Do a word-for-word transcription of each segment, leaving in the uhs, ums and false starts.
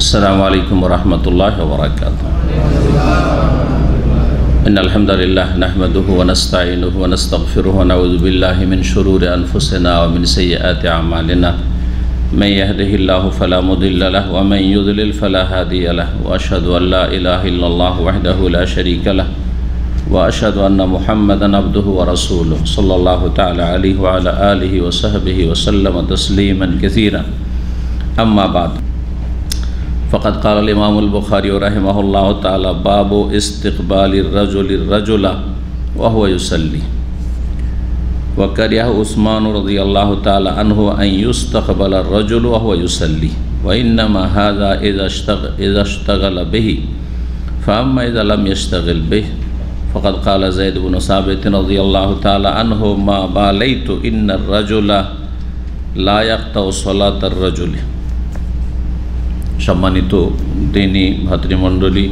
अस्सलामु अलैकुम वरहमतुल्लाहि वबरकातुहू। इन्नल हम्दुलिल्लाह नहमदुहु व नस्तईनुहु व नस्तगफिरुहु व नऊज़ु बिल्लाहि मिन शुरूरि अनफुसिना व मिन सय्यिआति अअमालिना। मन यहदिहिल्लाहु फला मुदिल्ल लहु व मन युद्लिल फला हादिय लहु व अशहदु अन ला इलाहा इल्लल्लाहु वहदहु ला शरीका लहु व अशहदु अन्ना मुहम्मदन अब्दुहु व रसूलुहु सल्लल्लाहु तआला अलैहि व अला आलिहि व सहबिहि व सल्लम तस्लीमन कसीरन। अम्मा बाद फ़क़द क़ाल इमामुल बुख़ारी रहिमहुल्लाहु तआला बाबु इस्तिक़बालिर रजुलिर रजुला व हुवा युसल्ली व करिह उस्मान रज़ियल्लाहु तआला अन्हु अन युस्तक़बला रजुलु व हुवा युसल्ली व इन्नमा हाज़ा इज़ा इश्तग़ल बिही फ़अम्मा इज़ा लम यश्तग़िल बिही फ़क़द क़ाल ज़ैद बिन साबित रज़ियल्लाहु तआला अन्हु मा बालैतु इन्नर रजुला ला यक़तउ सलातर रजुल। सम्मानित दीनी भातृमंडली,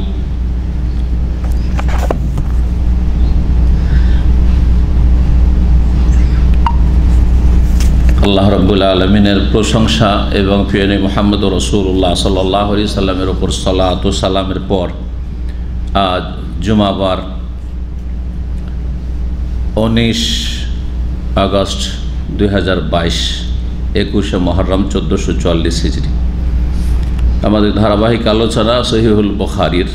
আল্লাহ রাব্বুল আলামিনের প্রশংসা এবং প্রিয় মুহাম্মদ রাসূলুল্লাহ সাল্লাল্লাহু আলাইহি সাল্লামের উপর সালাত ও সালামের পর আজ জুমাবার উনিশ আগস্ট দুই হাজার বাইশ একুশে মুহররম চোদ্দোশো চুয়াল্লিশ হিজরি আমাদের ধারাবাহিক আলোচনা সহিহুল বুখারীর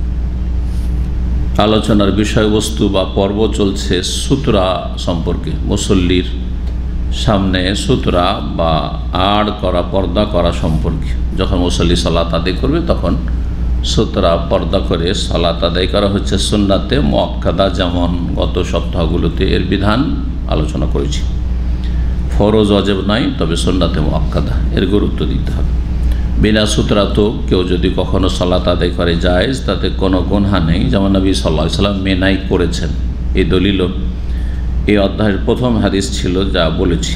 আলোচনার বিষয়বস্তু বা পর্ব চলছে সুতরা সম্পর্কে। মুসল্লির সামনে সুতরা বা আড় করা পর্দা করা সম্পর্কে। যখন মুসল্লি সালাত আদায় করবে তখন সুতরা পর্দা করে সালাত আদায় করা হচ্ছে সুন্নাতে মুআক্কাদা, যেমন গত সপ্তাহগুলোতে এর বিধান আলোচনা করেছি। ফরজ ওয়াজিব নয়, তবে সুন্নাতে মুআক্কাদা, এর গুরুত্ব দিতে হবে। বিনা সুতরা তো কেউ যদি কখনো সালাত আদায় করে জায়েজ, তাতে কোনো গুনাহ নেই, যেমন নবী সাল্লাল্লাহু আলাইহি সাল্লাম মেনাই করেছেন। এই দলিল এই অধ্যায়ের প্রথম হাদিস ছিল, যা বলেছি।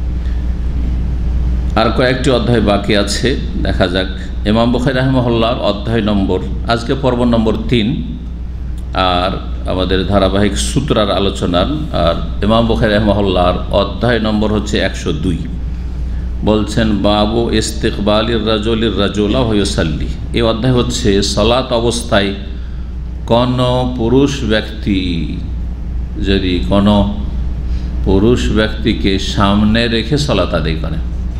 আর কয়েকটি অধ্যায় বাকি আছে, দেখা যাক। ইমাম বুখারী রাহিমাহুল্লাহর অধ্যায় নম্বর, আজকে পর্ব নম্বর তিন, আর আমাদের ধারাবাহিক সূত্রার আলোচনার। আর ইমাম বুখারী রাহিমাহুল্লাহর অধ্যায় নম্বর হচ্ছে একশো দুই। বলছেন বাবু ইস্তিকবালির রাজুলির রাজুলা ওয়া ইউসাল্লি। এই অধ্যায় হচ্ছে সালাত অবস্থায় কোন পুরুষ ব্যক্তি যদি কোনো পুরুষ ব্যক্তিকে সামনে রেখে সালাত আদায় করে,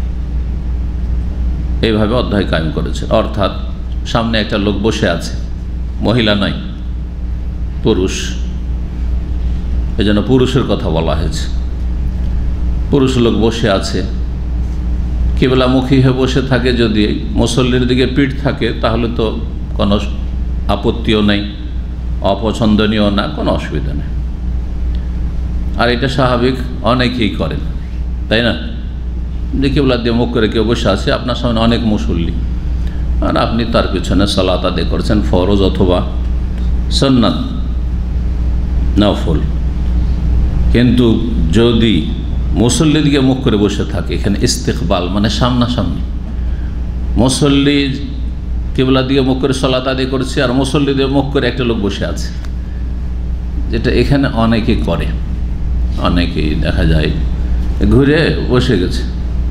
এইভাবে অধ্যায় কায়েম করেছে। অর্থাৎ সামনে একটা লোক বসে আছে, মহিলা নয়, পুরুষ, এই জন্য পুরুষের কথা বলা হয়েছে। পুরুষ লোক বসে আছে, কিবলামুখী হয়ে বসে থাকে, যদি মুসল্লির দিকে পিঠ থাকে তাহলে তো কোনো আপত্তিও নেই, অপছন্দনীয় না, কোনো অসুবিধা নেই। আর এটা স্বাভাবিক, অনেকেই করেন, তাই না? যে কিবলা দিয়ে মুখ করে কেউ বসে আছে, আপনার সামনে অনেক মুসল্লি, আর আপনি তার পিছনে সালাত আদায় করছেন, ফরজ অথবা সুন্নাত নফল। কিন্তু যদি মুসল্লির দিকে মুখ করে বসে থাকে, এখানে ইস্তিকবাল মানে সামনাসামনি, মুসল্লি কিবলার দিকে মুখ করে সালাত আদায় করছে আর মুসল্লি দিয়ে মুখ করে একটা লোক বসে আছে, যেটা এখানে অনেকে করে। অনেকেই দেখা যায় ঘুরে বসে গেছে,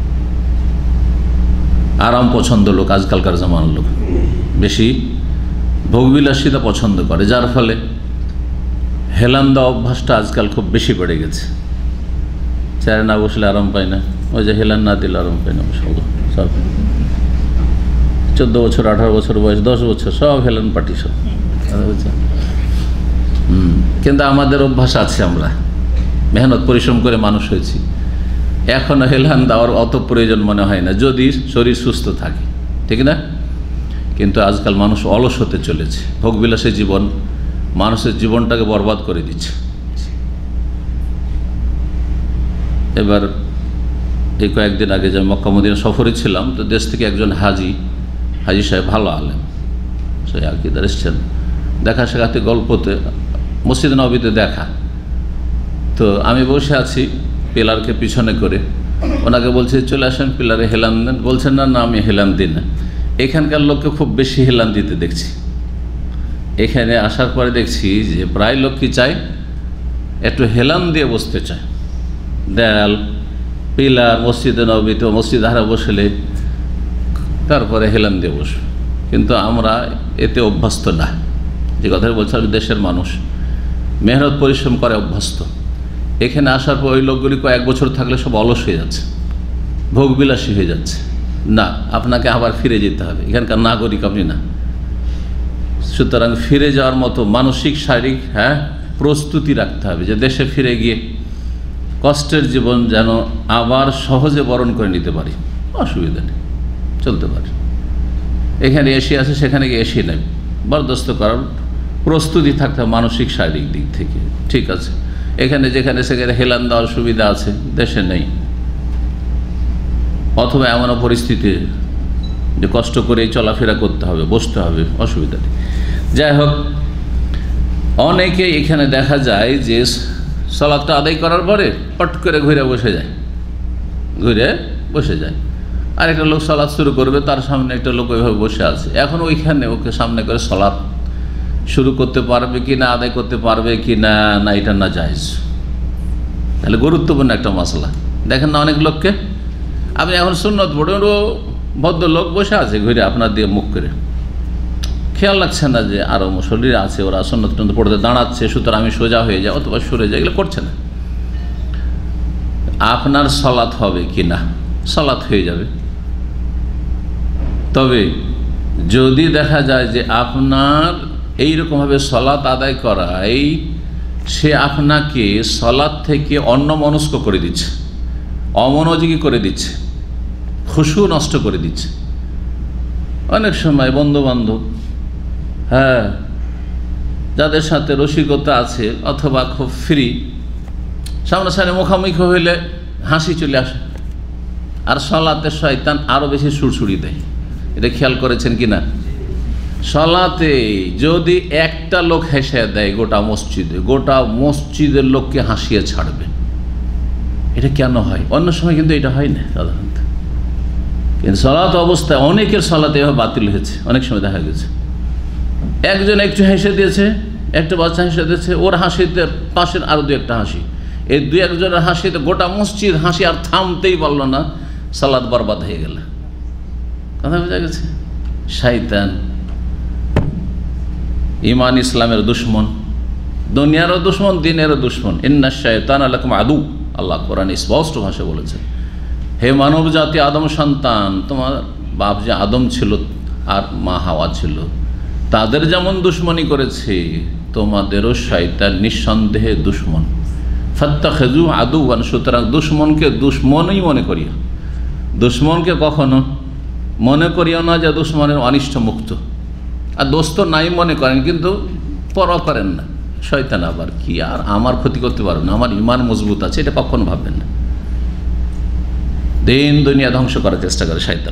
আরাম পছন্দ লোক, আজকালকার জামানার লোক বেশি ভোগবিলাসিতা পছন্দ করে, যার ফলে হেলান দেওয়া অভ্যাসটা আজকাল খুব বেশি বেড়ে গেছে। চেয়ারে না বসলে আরাম পায় না, ওই যে হেলান না দিলে আরাম পায় না, সব চোদ্দো বছর আঠারো বছর বয়স, দশ বছর সব হেলান পার্টি সব। হুম কিন্তু আমাদের অভ্যাস আছে, আমরা মেহনত পরিশ্রম করে মানুষ হয়েছি, এখনও হেলান দেওয়ার অত প্রয়োজন মনে হয় না, যদি শরীর সুস্থ থাকে, ঠিক না? কিন্তু আজকাল মানুষ অলস হতে চলেছে, ভোগবিলাসী জীবন মানুষের জীবনটাকে বরবাদ করে দিচ্ছে। এবার এই কয়েকদিন আগে যে মক্কা মদিনা সফরে ছিলাম, তো দেশ থেকে একজন হাজি হাজি সাহেব, ভালো আলেম, সে আকিদার এসছেন, দেখা শেখাতে গল্পতে মসজিদ নববীতে দেখা। তো আমি বসে আছি পিলারকে পিছনে করে, ওনাকে বলছে চলে আসেন পিলারে হেলান দেন, বলছেন না না আমি হেলান দিই না। এখানকার লোককে খুব বেশি হেলান দিতে দেখছি। এখানে আসার পরে দেখছি যে প্রায় লোক কি চায়, একটু হেলান দিয়ে বসতে চায়। দেয়াল, পিলার, মসজিদে নববীতে, মসজিদ হারা বসলে তারপরে হেলান দিয়ে বসবে, কিন্তু আমরা এতে অভ্যস্ত না। যে কথা বলছিলাম, দেশের মানুষ মেহনত পরিশ্রম করে অভ্যস্ত। এখানে আসার পর ওই লোকগুলি কয়েক বছর থাকলে সব অলস হয়ে যাচ্ছে, ভোগবিলাসী হয়ে যাচ্ছে। না, আপনাকে আবার ফিরে যেতে হবে, এখানকার নাগরিক আপনি না। সুতরাং ফিরে যাওয়ার মতো মানসিক শারীরিক হ্যাঁ প্রস্তুতি রাখতে হবে, যে দেশে ফিরে গিয়ে কষ্টের জীবন যেন আবার সহজে বরণ করে নিতে পারি, অসুবিধা নেই, চলতে পারে। এখানে এসি আছে, সেখানে গিয়ে এসি নেই, বরদাস্ত করার প্রস্তুতি থাকতে হবে মানসিক শারীরিক দিক থেকে। ঠিক আছে, এখানে যেখানে সেখানে হেলান দেওয়ার সুবিধা আছে, দেশে নেই। অথবা এমনও পরিস্থিতি যে কষ্ট করেই চলাফেরা করতে হবে, বসতে হবে, অসুবিধা নেই। যাই হোক, অনেকে এখানে দেখা যায় যে সালাতটা আদায় করার পরে পট করে ঘুরে বসে যায়, ঘুরে বসে যায়। আর একটা লোক সালাত শুরু করবে, তার সামনে একটা লোক ওইভাবে বসে আছে। এখন ওইখানে ওকে সামনে করে সালাত শুরু করতে পারবে কি না, আদায় করতে পারবে কি না, না এটা না জায়েজ। তাহলে গুরুত্বপূর্ণ একটা মশলা। দেখেন না অনেক লোককে, আপনি এখন সুন্নত পড়েন, ও ভদ্রলোক বসে আছে ঘুরে আপনার দিয়ে মুখ করে, খেয়াল রাখছে না যে আরও মুসল্লিরা আছে, ওরা সুন্নত টুন্নত পড়তে দাঁড়াচ্ছে, সুতরাং আমি সোজা হয়ে যাই অথবা সরে যাই, এগুলো করছে না। আপনার সালাত হবে কি না? সালাত হয়ে যাবে। তবে যদি দেখা যায় যে আপনার এইরকমভাবে সালাত আদায় করাই সে আপনাকে সালাত থেকে অন্যমনস্ক করে দিচ্ছে, অমনোযোগী করে দিচ্ছে, খুশু নষ্ট করে দিচ্ছে। অনেক সময় বন্ধুবান্ধব, হ্যাঁ, যাদের সাথে রসিকতা আছে অথবা খুব ফ্রি, সামনাসামনি মুখামুখি হইলে হাসি চলে আসে, আর সালাতে শয়তান আরও বেশি সুরসুরি দেয়। এটা খেয়াল করেছেন কি না? সালাতে যদি একটা লোক হেসে দেয় গোটা মসজিদে, গোটা মসজিদের লোককে হাসিয়ে ছাড়বে। এটা কেন হয়? অন্য সময় কিন্তু এটা হয় না সাধারণত, কিন্তু সালাত অবস্থায় অনেকের সালাতে এভাবে বাতিল হয়েছে। অনেক সময় দেখা গেছে একজন একটু হেসে দিয়েছে, একটা বাচ্চা হেসে দিয়েছে, ওর হাসিতে পাশের আরও দু একটা হাসি, এই দু একজনের হাসিতে গোটা মসজিদ হাসি আর থামতেই পারল না, সালাত বরবাদ হয়ে গেল। কথা বোঝা গেছে? শয়তান ঈমান ইসলামের দুশমন, দুনিয়ারও দুশমন, দিনেরও দুশমন। ইন্না শায়তানা লাকুম আদু, আল্লাহ কোরআনে স্পষ্ট ভাষায় বলেছেন, হে মানব জাতি, আদম সন্তান, তোমার বাপ যে আদম ছিল আর মা হাওয়া ছিল, তাদের যেমন দুশমনি করেছে, তোমাদেরও শয়তান নিঃসন্দেহে দুশমন। ফাত্তাখিযু আদুওয়ান, সুতরাং দুশমনকে দুশমনই মনে করিও। দুশমনকে কখনো মনে করিও না যে দুশমনের অনিষ্ট মুক্ত, আর দোস্ত নাই মনে করেন, কিন্তু পরোয়া করেন না। শয়তান আবার কি, আর আমার ক্ষতি করতে পারবে না, আমার ঈমান মজবুত আছে, এটা কখনো ভাববেন না। দিন দুনিয়া ধ্বংস করার চেষ্টা করে শয়তান।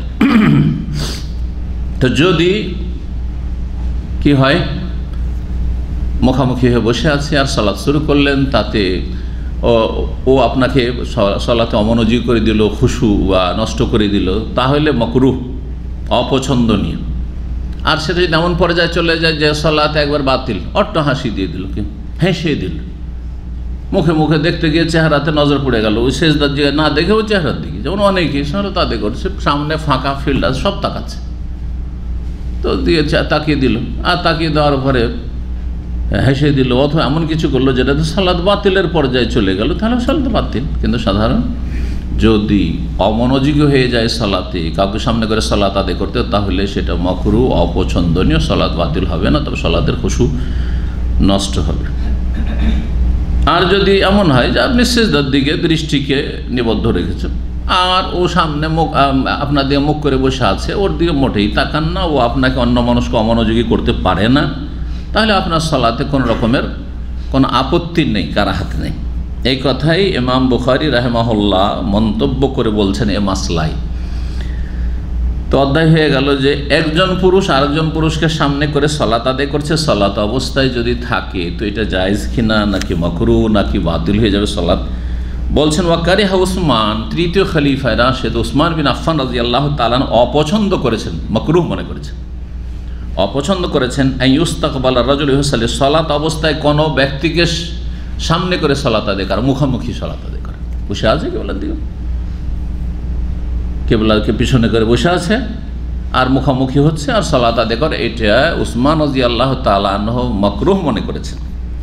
তো যদি কি হয়, মুখামুখি হয়ে বসে আছে আর সালাত শুরু করলেন, তাতে ও ও আপনাকে সালাতে অমনোযোগী করে দিল, খুশু বা নষ্ট করে দিল, তাহলে মাকরুহ, অপছন্দনীয়। আর সেটা যদি এমন পর্যায়ে চলে যায় যে সালাত একবার বাতিল, অট্ট হাসি দিয়ে দিল, কি হেসে দিল, মুখে মুখে দেখতে গিয়ে চেহারাতে নজর পড়ে গেল, ওই সেজদার দিকে না দেখে ও চেহারার দিকে, যেমন অনেকেই সামনে তাদের করছে, সামনে ফাঁকা ফিল্ড আছে, সব তাকাচ্ছে, তো দিয়ে তাকিয়ে দিল, আর তাকিয়ে দেওয়ার পরে হেসে দিল, অথবা এমন কিছু করলো যেটাতে সালাত বাতিলের পর্যায়ে চলে গেল, তাহলে সালাত বাতিল। কিন্তু সাধারণ যদি অমনোযোগী হয়ে যায় সালাতে, কাউকে সামনে করে সালাত আদায় করতে, তাহলে সেটা মাকরুহ, অপছন্দনীয়, সালাত বাতিল হবে না, তবে সালাতের খুশু নষ্ট হবে। আর যদি এমন হয় যে আপনি সিজদার দিকে দৃষ্টিকে নিবদ্ধ রেখেছেন, আর ও সামনে মুখ আপনার দিকে মুখ করে বসে আছে, ওর দিকে মোটেই তাকান না, ও আপনাকে অন্যমনস্ক অমনোযোগী করতে পারে না, তাহলে আপনার সালাতে কোনো রকমের কোনো আপত্তি নেই, কারাহাত নেই। এই কথাই ইমাম বুখারী রাহিমাহুল্লাহ মন্তব্য করে বলছেন এ মাসলাই। তো অধ্যায় হয়ে গেল যে একজন পুরুষ আরেকজন পুরুষকে সামনে করে সালাত আদায় করছে, সালাত অবস্থায় যদি থাকে তো এটা জায়েজ কিনা, নাকি মাকরুহ, নাকি বাতিল হয়ে যাবে সালাত। বলছেন ওয়াকারিহা উসমান, তৃতীয় খলিফা রাশেদ উসমান বিন আফফান রাদিয়াল্লাহু তাআলা অপছন্দ করেছেন, মাকরুহ মনে করেছেন, অপছন্দ করেছেন আইয়ুস্তাকবালা রাজুল ইউসাল্লি, সালাত অবস্থায় কোনো ব্যক্তিকে সামনে করে সালাত আদায় করা, মুখামুখি সালাত আদায় করা, বসে আছে কেবলার দিকে, কেবলাকে পিছনে করে বসে আছে, আর মুখামুখি হচ্ছে আর সালাত আদায় করে, এটা উসমান রাদিয়াল্লাহু তাআলা আনহু মাকরুহ মনে করেছেন।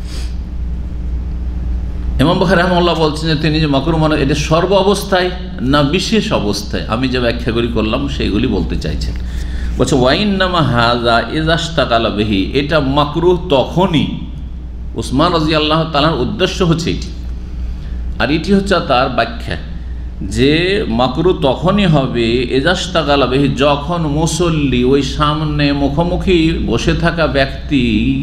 ইমাম বুখারী রাহিমাহুল্লাহ বলছেন যে তিনি যে মাকরুহ মনে, এটা সর্ব অবস্থায় না বিশেষ অবস্থায়, আমি যে ব্যাখ্যাগুলি করলাম সেইগুলি বলতে চাইছেন। বলছে ওয়াইন্নামা হাযা ইযাশতাগালা বিহি, এটা মাকরুহ তখনই, উসমান রাদিয়াল্লাহু তাআলার উদ্দেশ্য হচ্ছে এটি, আর এটি হচ্ছে তার ব্যাখ্যা যে মাকরুহ তখনই হবে ইযাশতাগালা বিহি, যখন মুসল্লি ওই সামনে মুখোমুখি বসে থাকা ব্যক্তি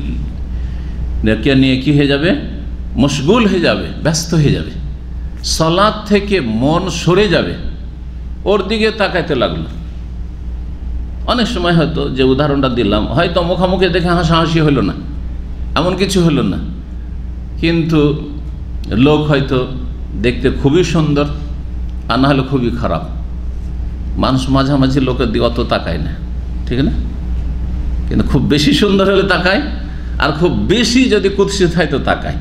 নিয়ে কি হয়ে যাবে, মশগুল হয়ে যাবে, ব্যস্ত হয়ে যাবে, সালাত থেকে মন সরে যাবে, ওর দিকে তাকাইতে লাগলো। অনেক সময় হয়তো যে উদাহরণটা দিলাম, হয়তো মুখামুখি দেখে হাসাহাসি হলো না, এমন কিছু হলো না, কিন্তু লোক হয়তো দেখতে খুবই সুন্দর আর না হলে খুবই খারাপ। মানুষ মাঝামাঝি লোকের দিকে অত তাকায় না, ঠিক না? কিন্তু খুব বেশি সুন্দর হলে তাকায়, আর খুব বেশি যদি কুৎসিত হয় তো তাকায়।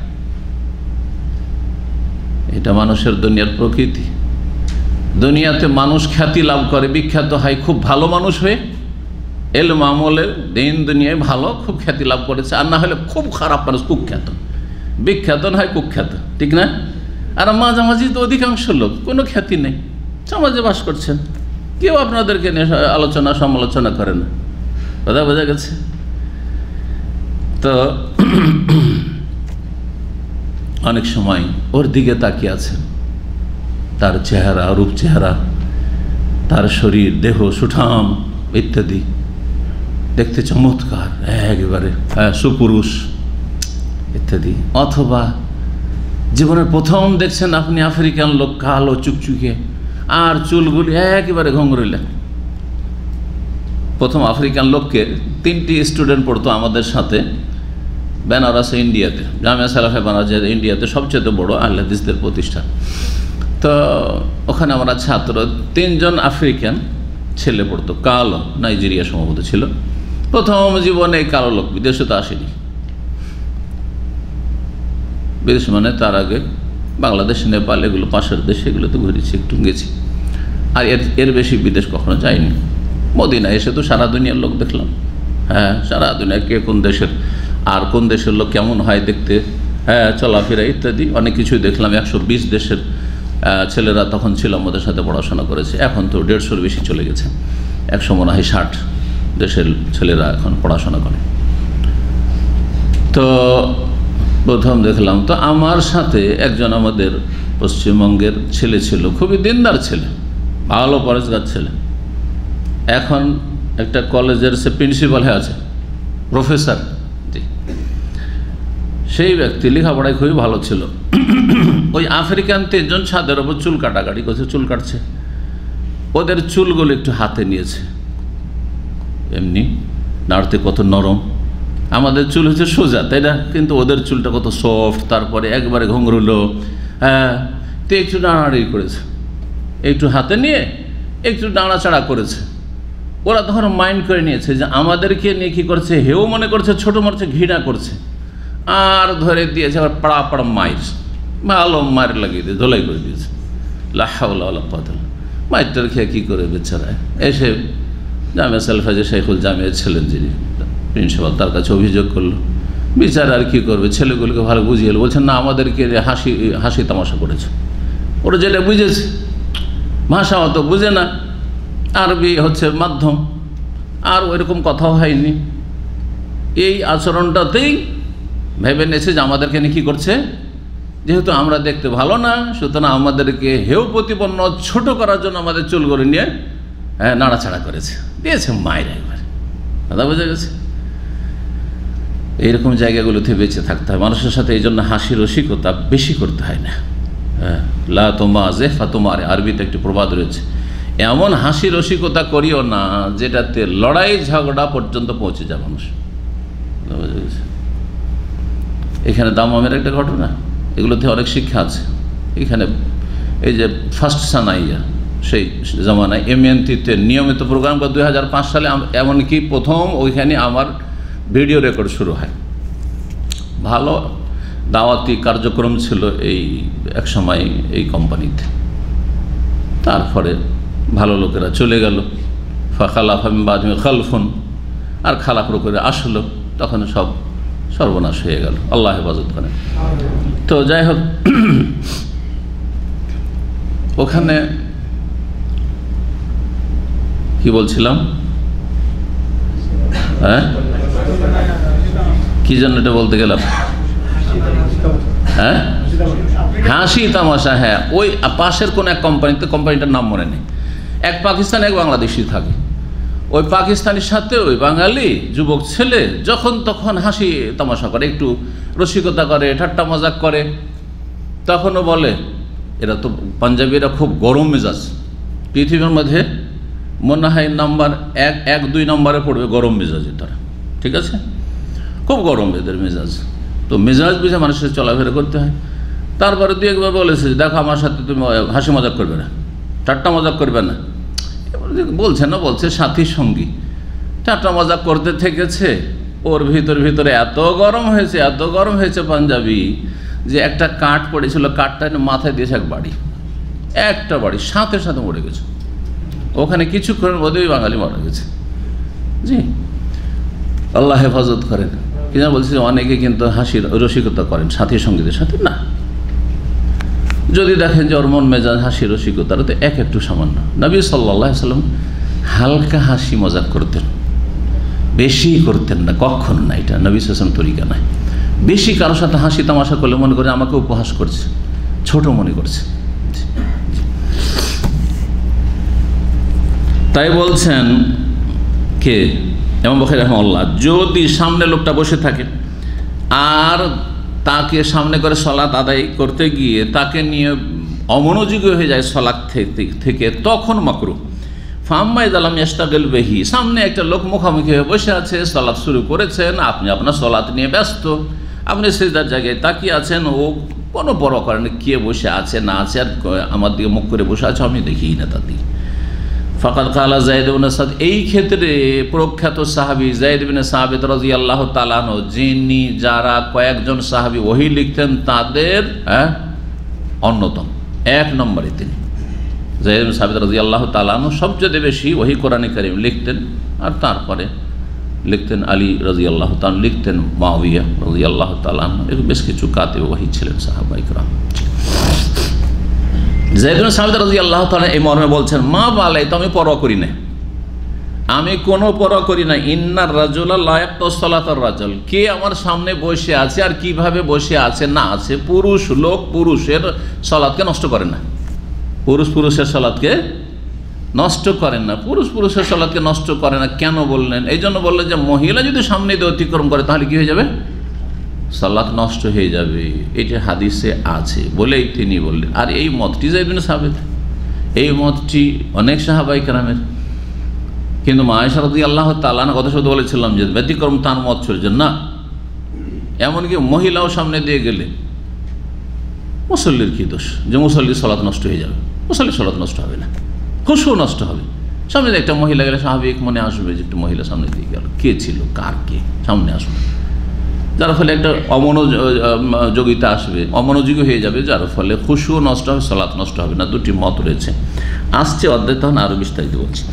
এটা মানুষের দুনিয়ার প্রকৃতি। দুনিয়াতে মানুষ খ্যাতি লাভ করে, বিখ্যাত হয় খুব ভালো মানুষ হয়ে, এলম আমলের দিন দুনিয়ায় ভালো, খুব খ্যাতি লাভ করেছে, আর না হলে খুব খারাপ মানুষ, কুখ্যাত। বিখ্যাত না হয় কুখ্যাত, ঠিক না? আর মাঝামাঝি তো অধিকাংশ লোক কোনো খ্যাতি নেই, সমাজে বাস করছেন, কেউ আপনাদেরকে নিয়ে আলোচনা সমালোচনা করে না। কথা বোঝা গেছে? তো অনেক সময় ওর দিকে তাকিয়ে আছেন, তার চেহারা, রূপ চেহারা, তার শরীর, দেহ সুঠাম ইত্যাদি, দেখতে চমৎকার, একেবারে সুপুরুষ ইত্যাদি। অথবা জীবনের প্রথম দেখছেন আপনি আফ্রিকান লোক, কালো চুকচুকে, আর চুলগুলি একেবারে ঘুঙরুলে। প্রথম আফ্রিকান লোককে তিনটি স্টুডেন্ট পড়তো আমাদের সাথে বেনারসে, ইন্ডিয়াতে, জামিয়া সালাফে বেনারস, ইন্ডিয়াতে সবচেয়ে বড় আহলে হাদিসদের প্রতিষ্ঠান। তো ওখানে আমরা ছাত্র, তিনজন আফ্রিকান ছেলে পড়তো, কালো, নাইজেরিয়া সম্ভবত ছিল। প্রথম জীবনে এই কালো লোক, বিদেশে তো আসেনি, বিদেশ মানে তার আগে বাংলাদেশ, নেপাল, এগুলো পাশের দেশ, এগুলোতে ঘুরেছি, একটু গেছি, আর এর এর বেশি বিদেশ কখনো যায়নি। মদিনা এসে তো সারা দুনিয়ার লোক দেখলাম, হ্যাঁ সারা দুনিয়া, কে কোন দেশের, আর কোন দেশের লোক কেমন হয় দেখতে, হ্যাঁ চলাফেরা ইত্যাদি অনেক কিছুই দেখলাম। একশো বিশ দেশের ছেলেরা তখন ছিল, আমাদের সাথে পড়াশোনা করেছে, এখন তো দেড়শোর বেশি চলে গেছে, একশো মনে হয় ষাট দেশের ছেলেরা এখন পড়াশোনা করে। তো প্রথম দেখলাম, তো আমার সাথে একজন আমাদের পশ্চিমবঙ্গের ছেলে ছিল, খুবই দিনদার ছেলে, ভালো পরেশগার ছেলে, এখন একটা কলেজের সে প্রিন্সিপাল হয়ে আছে, প্রফেসর। জি, সেই ব্যক্তি লেখাপড়ায় খুবই ভালো ছিল। ওই আফ্রিকান তিনজন ছাদের ওপর চুল কাটাকাটি করছে, চুল কাটছে, ওদের চুলগুলো একটু হাতে নিয়েছে, এমনি নাড়তে কত নরম, আমাদের চুল হচ্ছে সোজা, তাই না? কিন্তু ওদের চুলটা কত সফট, তারপরে একবারে ঘুঙরুলো, হ্যাঁ, তো একটু নাড়াড়ি করেছে, একটু হাতে নিয়ে একটু নাড়াচাড়া করেছে। ওরা তখন মাইন্ড করে নিয়েছে যে আমাদেরকে নিয়ে কী করছে, হেও মনে করছে, ছোটো মারছে, ঘৃণা করছে, আর ধরে দিয়েছে আবার পাড়া পাড়া মাইর, ভালো মায়ের লাগিয়ে দিয়ে ধোলাই করে দিয়েছে। লাহাউলা পাতল মাইরটার খেয়ে কী করে বেচারা এসে জামিয়া সালফাজে শেখুল জামিয়া ছিলেন যিনি প্রিন্সিপাল, তার কাছে অভিযোগ করলো। বিচার আর কী করবে, ছেলেগুলোকে ভালো বুঝিয়ে এলো, বলছেন না আমাদেরকে হাসি হাসি তামাশা করেছে। ওরা যেটা বুঝেছে, ভাষা অত বুঝে না, আরবি হচ্ছে মাধ্যম, আর ওইরকম কথাও হয়নি। এই আচরণটাতেই ভেবে নিয়েছে যে আমাদেরকে নিয়ে কী করছে, যেহেতু আমরা দেখতে ভালো না, সুতরাং আমাদেরকে হেউ প্রতিপন্ন ছোট করার জন্য আমাদের চুলগুলো নিয়ে হ্যাঁ নাড়াচাড়া করেছে, দিয়েছে মায়ের একবার। দাদা বোঝা গেছে? এইরকম জায়গাগুলোতে বেঁচে থাকতে হয় মানুষের সাথে, এই জন্য হাসি রসিকতা বেশি করতে হয় না। হ্যাঁ, লা তোমা জেফা তোমার, আরবিতে একটি প্রবাদ রয়েছে, এমন হাসি রসিকতা করিও না যেটাতে লড়াই ঝগড়া পর্যন্ত পৌঁছে যায় মানুষ। বোঝা গেছে? এখানে দামামের একটা ঘটনা, এগুলোতে অনেক শিক্ষা আছে। এখানে এই যে ফার্স্ট সানাইয়া, সেই জামানায় এমএনটিতে নিয়মিত প্রোগ্রাম করে দুই হাজার পাঁচ সালে, এমনকি প্রথম ওইখানে আমার ভিডিও রেকর্ড শুরু হয়। ভালো দাওয়াতি কার্যক্রম ছিল এই এক সময় এই কোম্পানিতে। তারপরে ভালো লোকেরা চলে গেল, ফাখালাফা মিন বাদিহিম খালফুন, আর খালাফের উপরে আসলো, তখন সব সর্বনাশ হয়ে গেল। আল্লাহ হেফাজত করেন। তো যাই হোক, ওখানে কি বলছিলাম, হ্যাঁ কি জন্য এটা বলতে গেলাম, হ্যাঁ হাসি তামাশা, হ্যাঁ ওই পাশের কোন এক কোম্পানিতে, কোম্পানিটার নাম মনে নেই, এক পাকিস্তানি এক বাংলাদেশি থাকে। ওই পাকিস্তানির সাথে ওই বাঙালি যুবক ছেলে যখন তখন হাসি তামাশা করে, একটু রসিকতা করে, ঠাট্টা মজাক করে। তখনও বলে, এরা তো পাঞ্জাবিরা খুব গরম মেজাজ, পৃথিবীর মধ্যে মনে হয় নাম্বার এক এক দুই নম্বরে পড়বে গরম মেজাজে তারা, ঠিক আছে, খুব গরম এদের মেজাজ। তো মেজাজ বুঝে মানুষের চলাফেরা করতে হয়। তারপরে দু একবার বলেছে, দেখো আমার সাথে তুমি হাসি মজাক করবে না, ঠাট্টা মজাক করবে না। বলছে না, বলছে সাথী সঙ্গী, ঠাট্টা মজাক করতে থেকেছে। ওর ভিতর ভিতরে এত গরম হয়েছে, এত গরম হয়েছে পাঞ্জাবি, যে একটা কাঠ পড়েছিল, কাঠটা মাথায় দিয়েছে এক বাড়ি, একটা বাড়ি সাথে সাথে মরে গেছে। ওখানে কিছুক্ষণের মধ্যেই বাঙালি মারা গেছে। জি, আল্লাহ হেফাজত করেন। কিনা বলছি, অনেকে কিন্তু হাসির রসিকতা করেন সাথী সঙ্গীদের সাথে না। যদি দেখেন যে ওর মন মেজাজ হাসি রসিকতার তো এক একটু সামান্য। নবী সাল্লাল্লাহু আলাইহি সাল্লাম হালকা হাসি মজাক করতেন, বেশি করতেন না, কখন না, এটা নবী সাল্লাল্লাহু আলাইহি ওয়াসাল্লাম তরিকা নাই। বেশি কারোর সাথে হাসি তামাশা করলে মনে করে আমাকে উপহাস করছে, ছোট মনে করছে। তাই বলছেন কে ইমাম বুখারী রাহিমাহুল্লাহ, যদি সামনে লোকটা বসে থাকে আর তাকে সামনে করে সলাত আদায় করতে গিয়ে তাকে নিয়ে অমনোযোগী হয়ে যায় সলাত থেকে, তখন মাকরুহ। ফাম্মা ইযা লাম ইয়াশতাগিল বিহি, সামনে একটা লোক মুখামুখি হয়ে বসে আছে, সলাত শুরু করেছেন, আপনি আপনার সলাত নিয়ে ব্যস্ত, আপনি সিজদার জায়গায় তাকিয়ে আছেন, ও কোনো বড় করেন কে বসে আছে না আছে, আর আমার দিকে মুখ করে বসে আছে, আমি দেখিই না তার দিকে। ফাকাদ কালা যায়েদ ইবনে সাদ, এই ক্ষেত্রে প্রখ্যাত সাহাবী যায়েদ ইবনে সাবিত রাদিয়াল্লাহু তাআলা আনহু, যিনি যারা কয়েকজন সাহাবী ওহী লিখতেন তাদের হ্যাঁ অন্যতম এক নম্বরে তিনি। যায়েদ ইবনে সাবিত রাদিয়াল্লাহু তাআলা আনহু সবচেয়ে বেশি ওহী কোরআনে কারীম লিখতেন, আর তারপরে লিখতেন আলী রাদিয়াল্লাহু তাআলা, লিখতেন মুআবিয়া রাদিয়াল্লাহু তাআলা আনহু, এর বেশ কিছু কাতিব ওহী ছিলেন সাহাবায়ে কেরাম। যায়েদ ইবনে সাবিত রাদিয়াল্লাহু তাআলা এই মর্মে বলছেন, মা বালাই, তো আমি পরোয়া করি না, আমি কোনো পরোয়া করি না। ইন্নার রাজুলা লা ইয়াকতাউ সালাতার রাজুল, কে আমার সামনে বসে আছে আর কিভাবে বসে আছে না আছে, পুরুষ লোক পুরুষের সালাতকে নষ্ট করেন না, পুরুষ পুরুষের সালাতকে নষ্ট করেন না, পুরুষ পুরুষের সালাতকে নষ্ট করে না। কেন বললেন? এই জন্য বললেন যে মহিলা যদি সামনে দিয়ে অতিক্রম করে তাহলে কি হয়ে যাবে, সালাত নষ্ট হয়ে যাবে, এটা হাদিসে আছে বলেই তিনি বললেন। আর এই মতটি যায়েদ ইবনে সাবিত, এই মতটি অনেক সাহাবায়ে কেরামের, কিন্তু মা আয়েশা রাদিয়াল্লাহু তাআলা আনহা কথা শুধু বলেছিলাম যে ব্যতিক্রম তার মত চলছে না। এমনকি মহিলাও সামনে দিয়ে গেলে মুসল্লির কি দোষ যে মুসল্লির সালাত নষ্ট হয়ে যাবে? মুসল্লির সালাত নষ্ট হবে না, খুশু নষ্ট হবে। সামনে দিয়ে একটা মহিলা গেলে স্বাভাবিক মনে আসবে যে একটা মহিলা সামনে দিয়ে গেল, কে ছিল, কার কে, সামনে আসবে, যার ফলে একটা অমনোযোগিতা আসবে, অমনোযোগী হয়ে যাবে, যার ফলে খুশু নষ্ট হবে, সালাত নষ্ট হবে না। দুটি মত রয়েছে, আসছে অধ্যায় তখন আরও বিস্তারিত বলছি।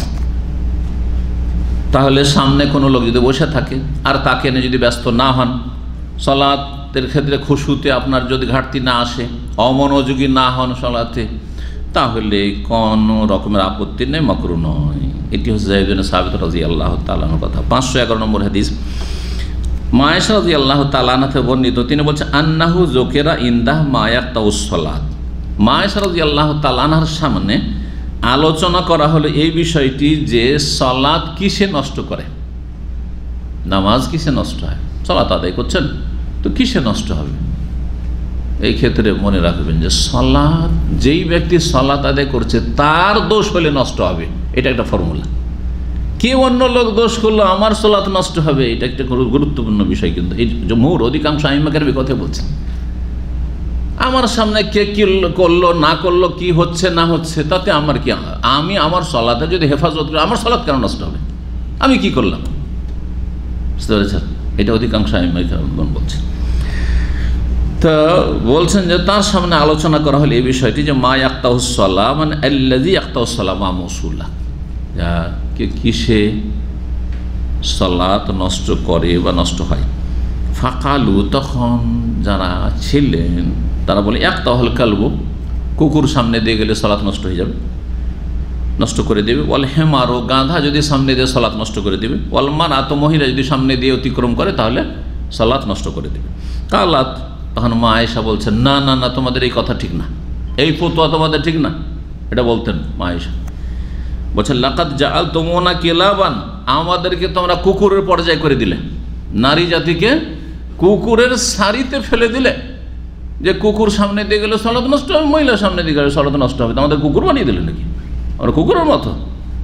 তাহলে সামনে কোনো লোক যদি বসে থাকে আর তাকে নিয়ে যদি ব্যস্ত না হন, সালাতের ক্ষেত্রে খুশুতে আপনার যদি ঘাটতি না আসে, অমনোযোগী না হন সালাতে, তাহলে কোনো রকমের আপত্তি নেই, মাকরুহ নয়। এটি হচ্ছে যায়েদ ইবনে সাবিত রাদিয়াল্লাহু তাআলা আনহুর কথা। পাঁচশো এগারো নম্বর হাদিস, মা আয়েশা রাদিয়াল্লাহু তাআলা আনহা থেকে বর্ণিত, তিনি বলছেন আন্নাহু যুকিরা ইনদাহ মা ইয়াকতাউস সালাত, মা আয়েশা রাদিয়াল্লাহু তাআলা আনহার সামনে আলোচনা করা হলো এই বিষয়টি যে সালাত কিসে নষ্ট করে, নামাজ কিসে নষ্ট হয়, সালাত আদায় করছেন তো কিসে নষ্ট হবে। এই ক্ষেত্রে মনে রাখবেন যে সালাত, যেই ব্যক্তি সালাত আদায় করছে তার দোষ হলে নষ্ট হবে, এটা একটা ফর্মুলা। কেউ অন্য লোক দোষ করলো আমার সালাত নষ্ট হবে, এটা একটা গুরুত্বপূর্ণ বিষয়। কিন্তু এই জমহুর অধিকাংশ আইম্মা কেরাম কথা বলছেন, আমার সামনে কে কি করলো না করলো, কি হচ্ছে না হচ্ছে, তাতে আমার কি, আমি আমার সালাতে যদি হেফাজত করি আমার সালাত কেন নষ্ট হবে, আমি কি করলাম, বুঝতে পেরেছেন? এটা অধিকাংশ আইম্মা কেরাম বলছেন। তো বলছেন যে তার সামনে আলোচনা করা হলে এই বিষয়টি যে মা ইয়াকতাউস সালাহ মানে আল্লাযী ইয়াকতাউস সালাহ মা মাউসুলা, কে কিসে সালাত নষ্ট করে বা নষ্ট হয়। ফাকালু, তখন যারা ছিলেন তারা বলে এক তাহল কালবু, কুকুর সামনে দিয়ে গেলে সালাত নষ্ট হয়ে যাবে, নষ্ট করে দেবে। ওয়াল হেমারো, গাধা যদি সামনে দিয়ে সালাত নষ্ট করে দেবে। ওয়াল মারা, তো মহিলা যদি সামনে দিয়ে অতিক্রম করে তাহলে সালাত নষ্ট করে দেবে। কালাত, তখন মা আয়েশা বলছেন না না না তোমাদের এই কথা ঠিক না, এই ফতোয়া তোমাদের ঠিক না, এটা বলতেন মা আয়েশা। বলছেন লাকাত জাআল তুমুনা কিলাবান, আমাদেরকে তোমরা কুকুরের পর্যায়ে করে দিলে, নারী জাতিকে কুকুরের সারিতে ফেলে দিলে, যে কুকুর সামনে দিয়ে গেলে সালাত নষ্ট হবে, মহিলা সামনে দিয়ে গেলে সালাত নষ্ট হবে, আমাদের কুকুর বানিয়ে দিলে নাকি? আমরা কুকুরের মতো?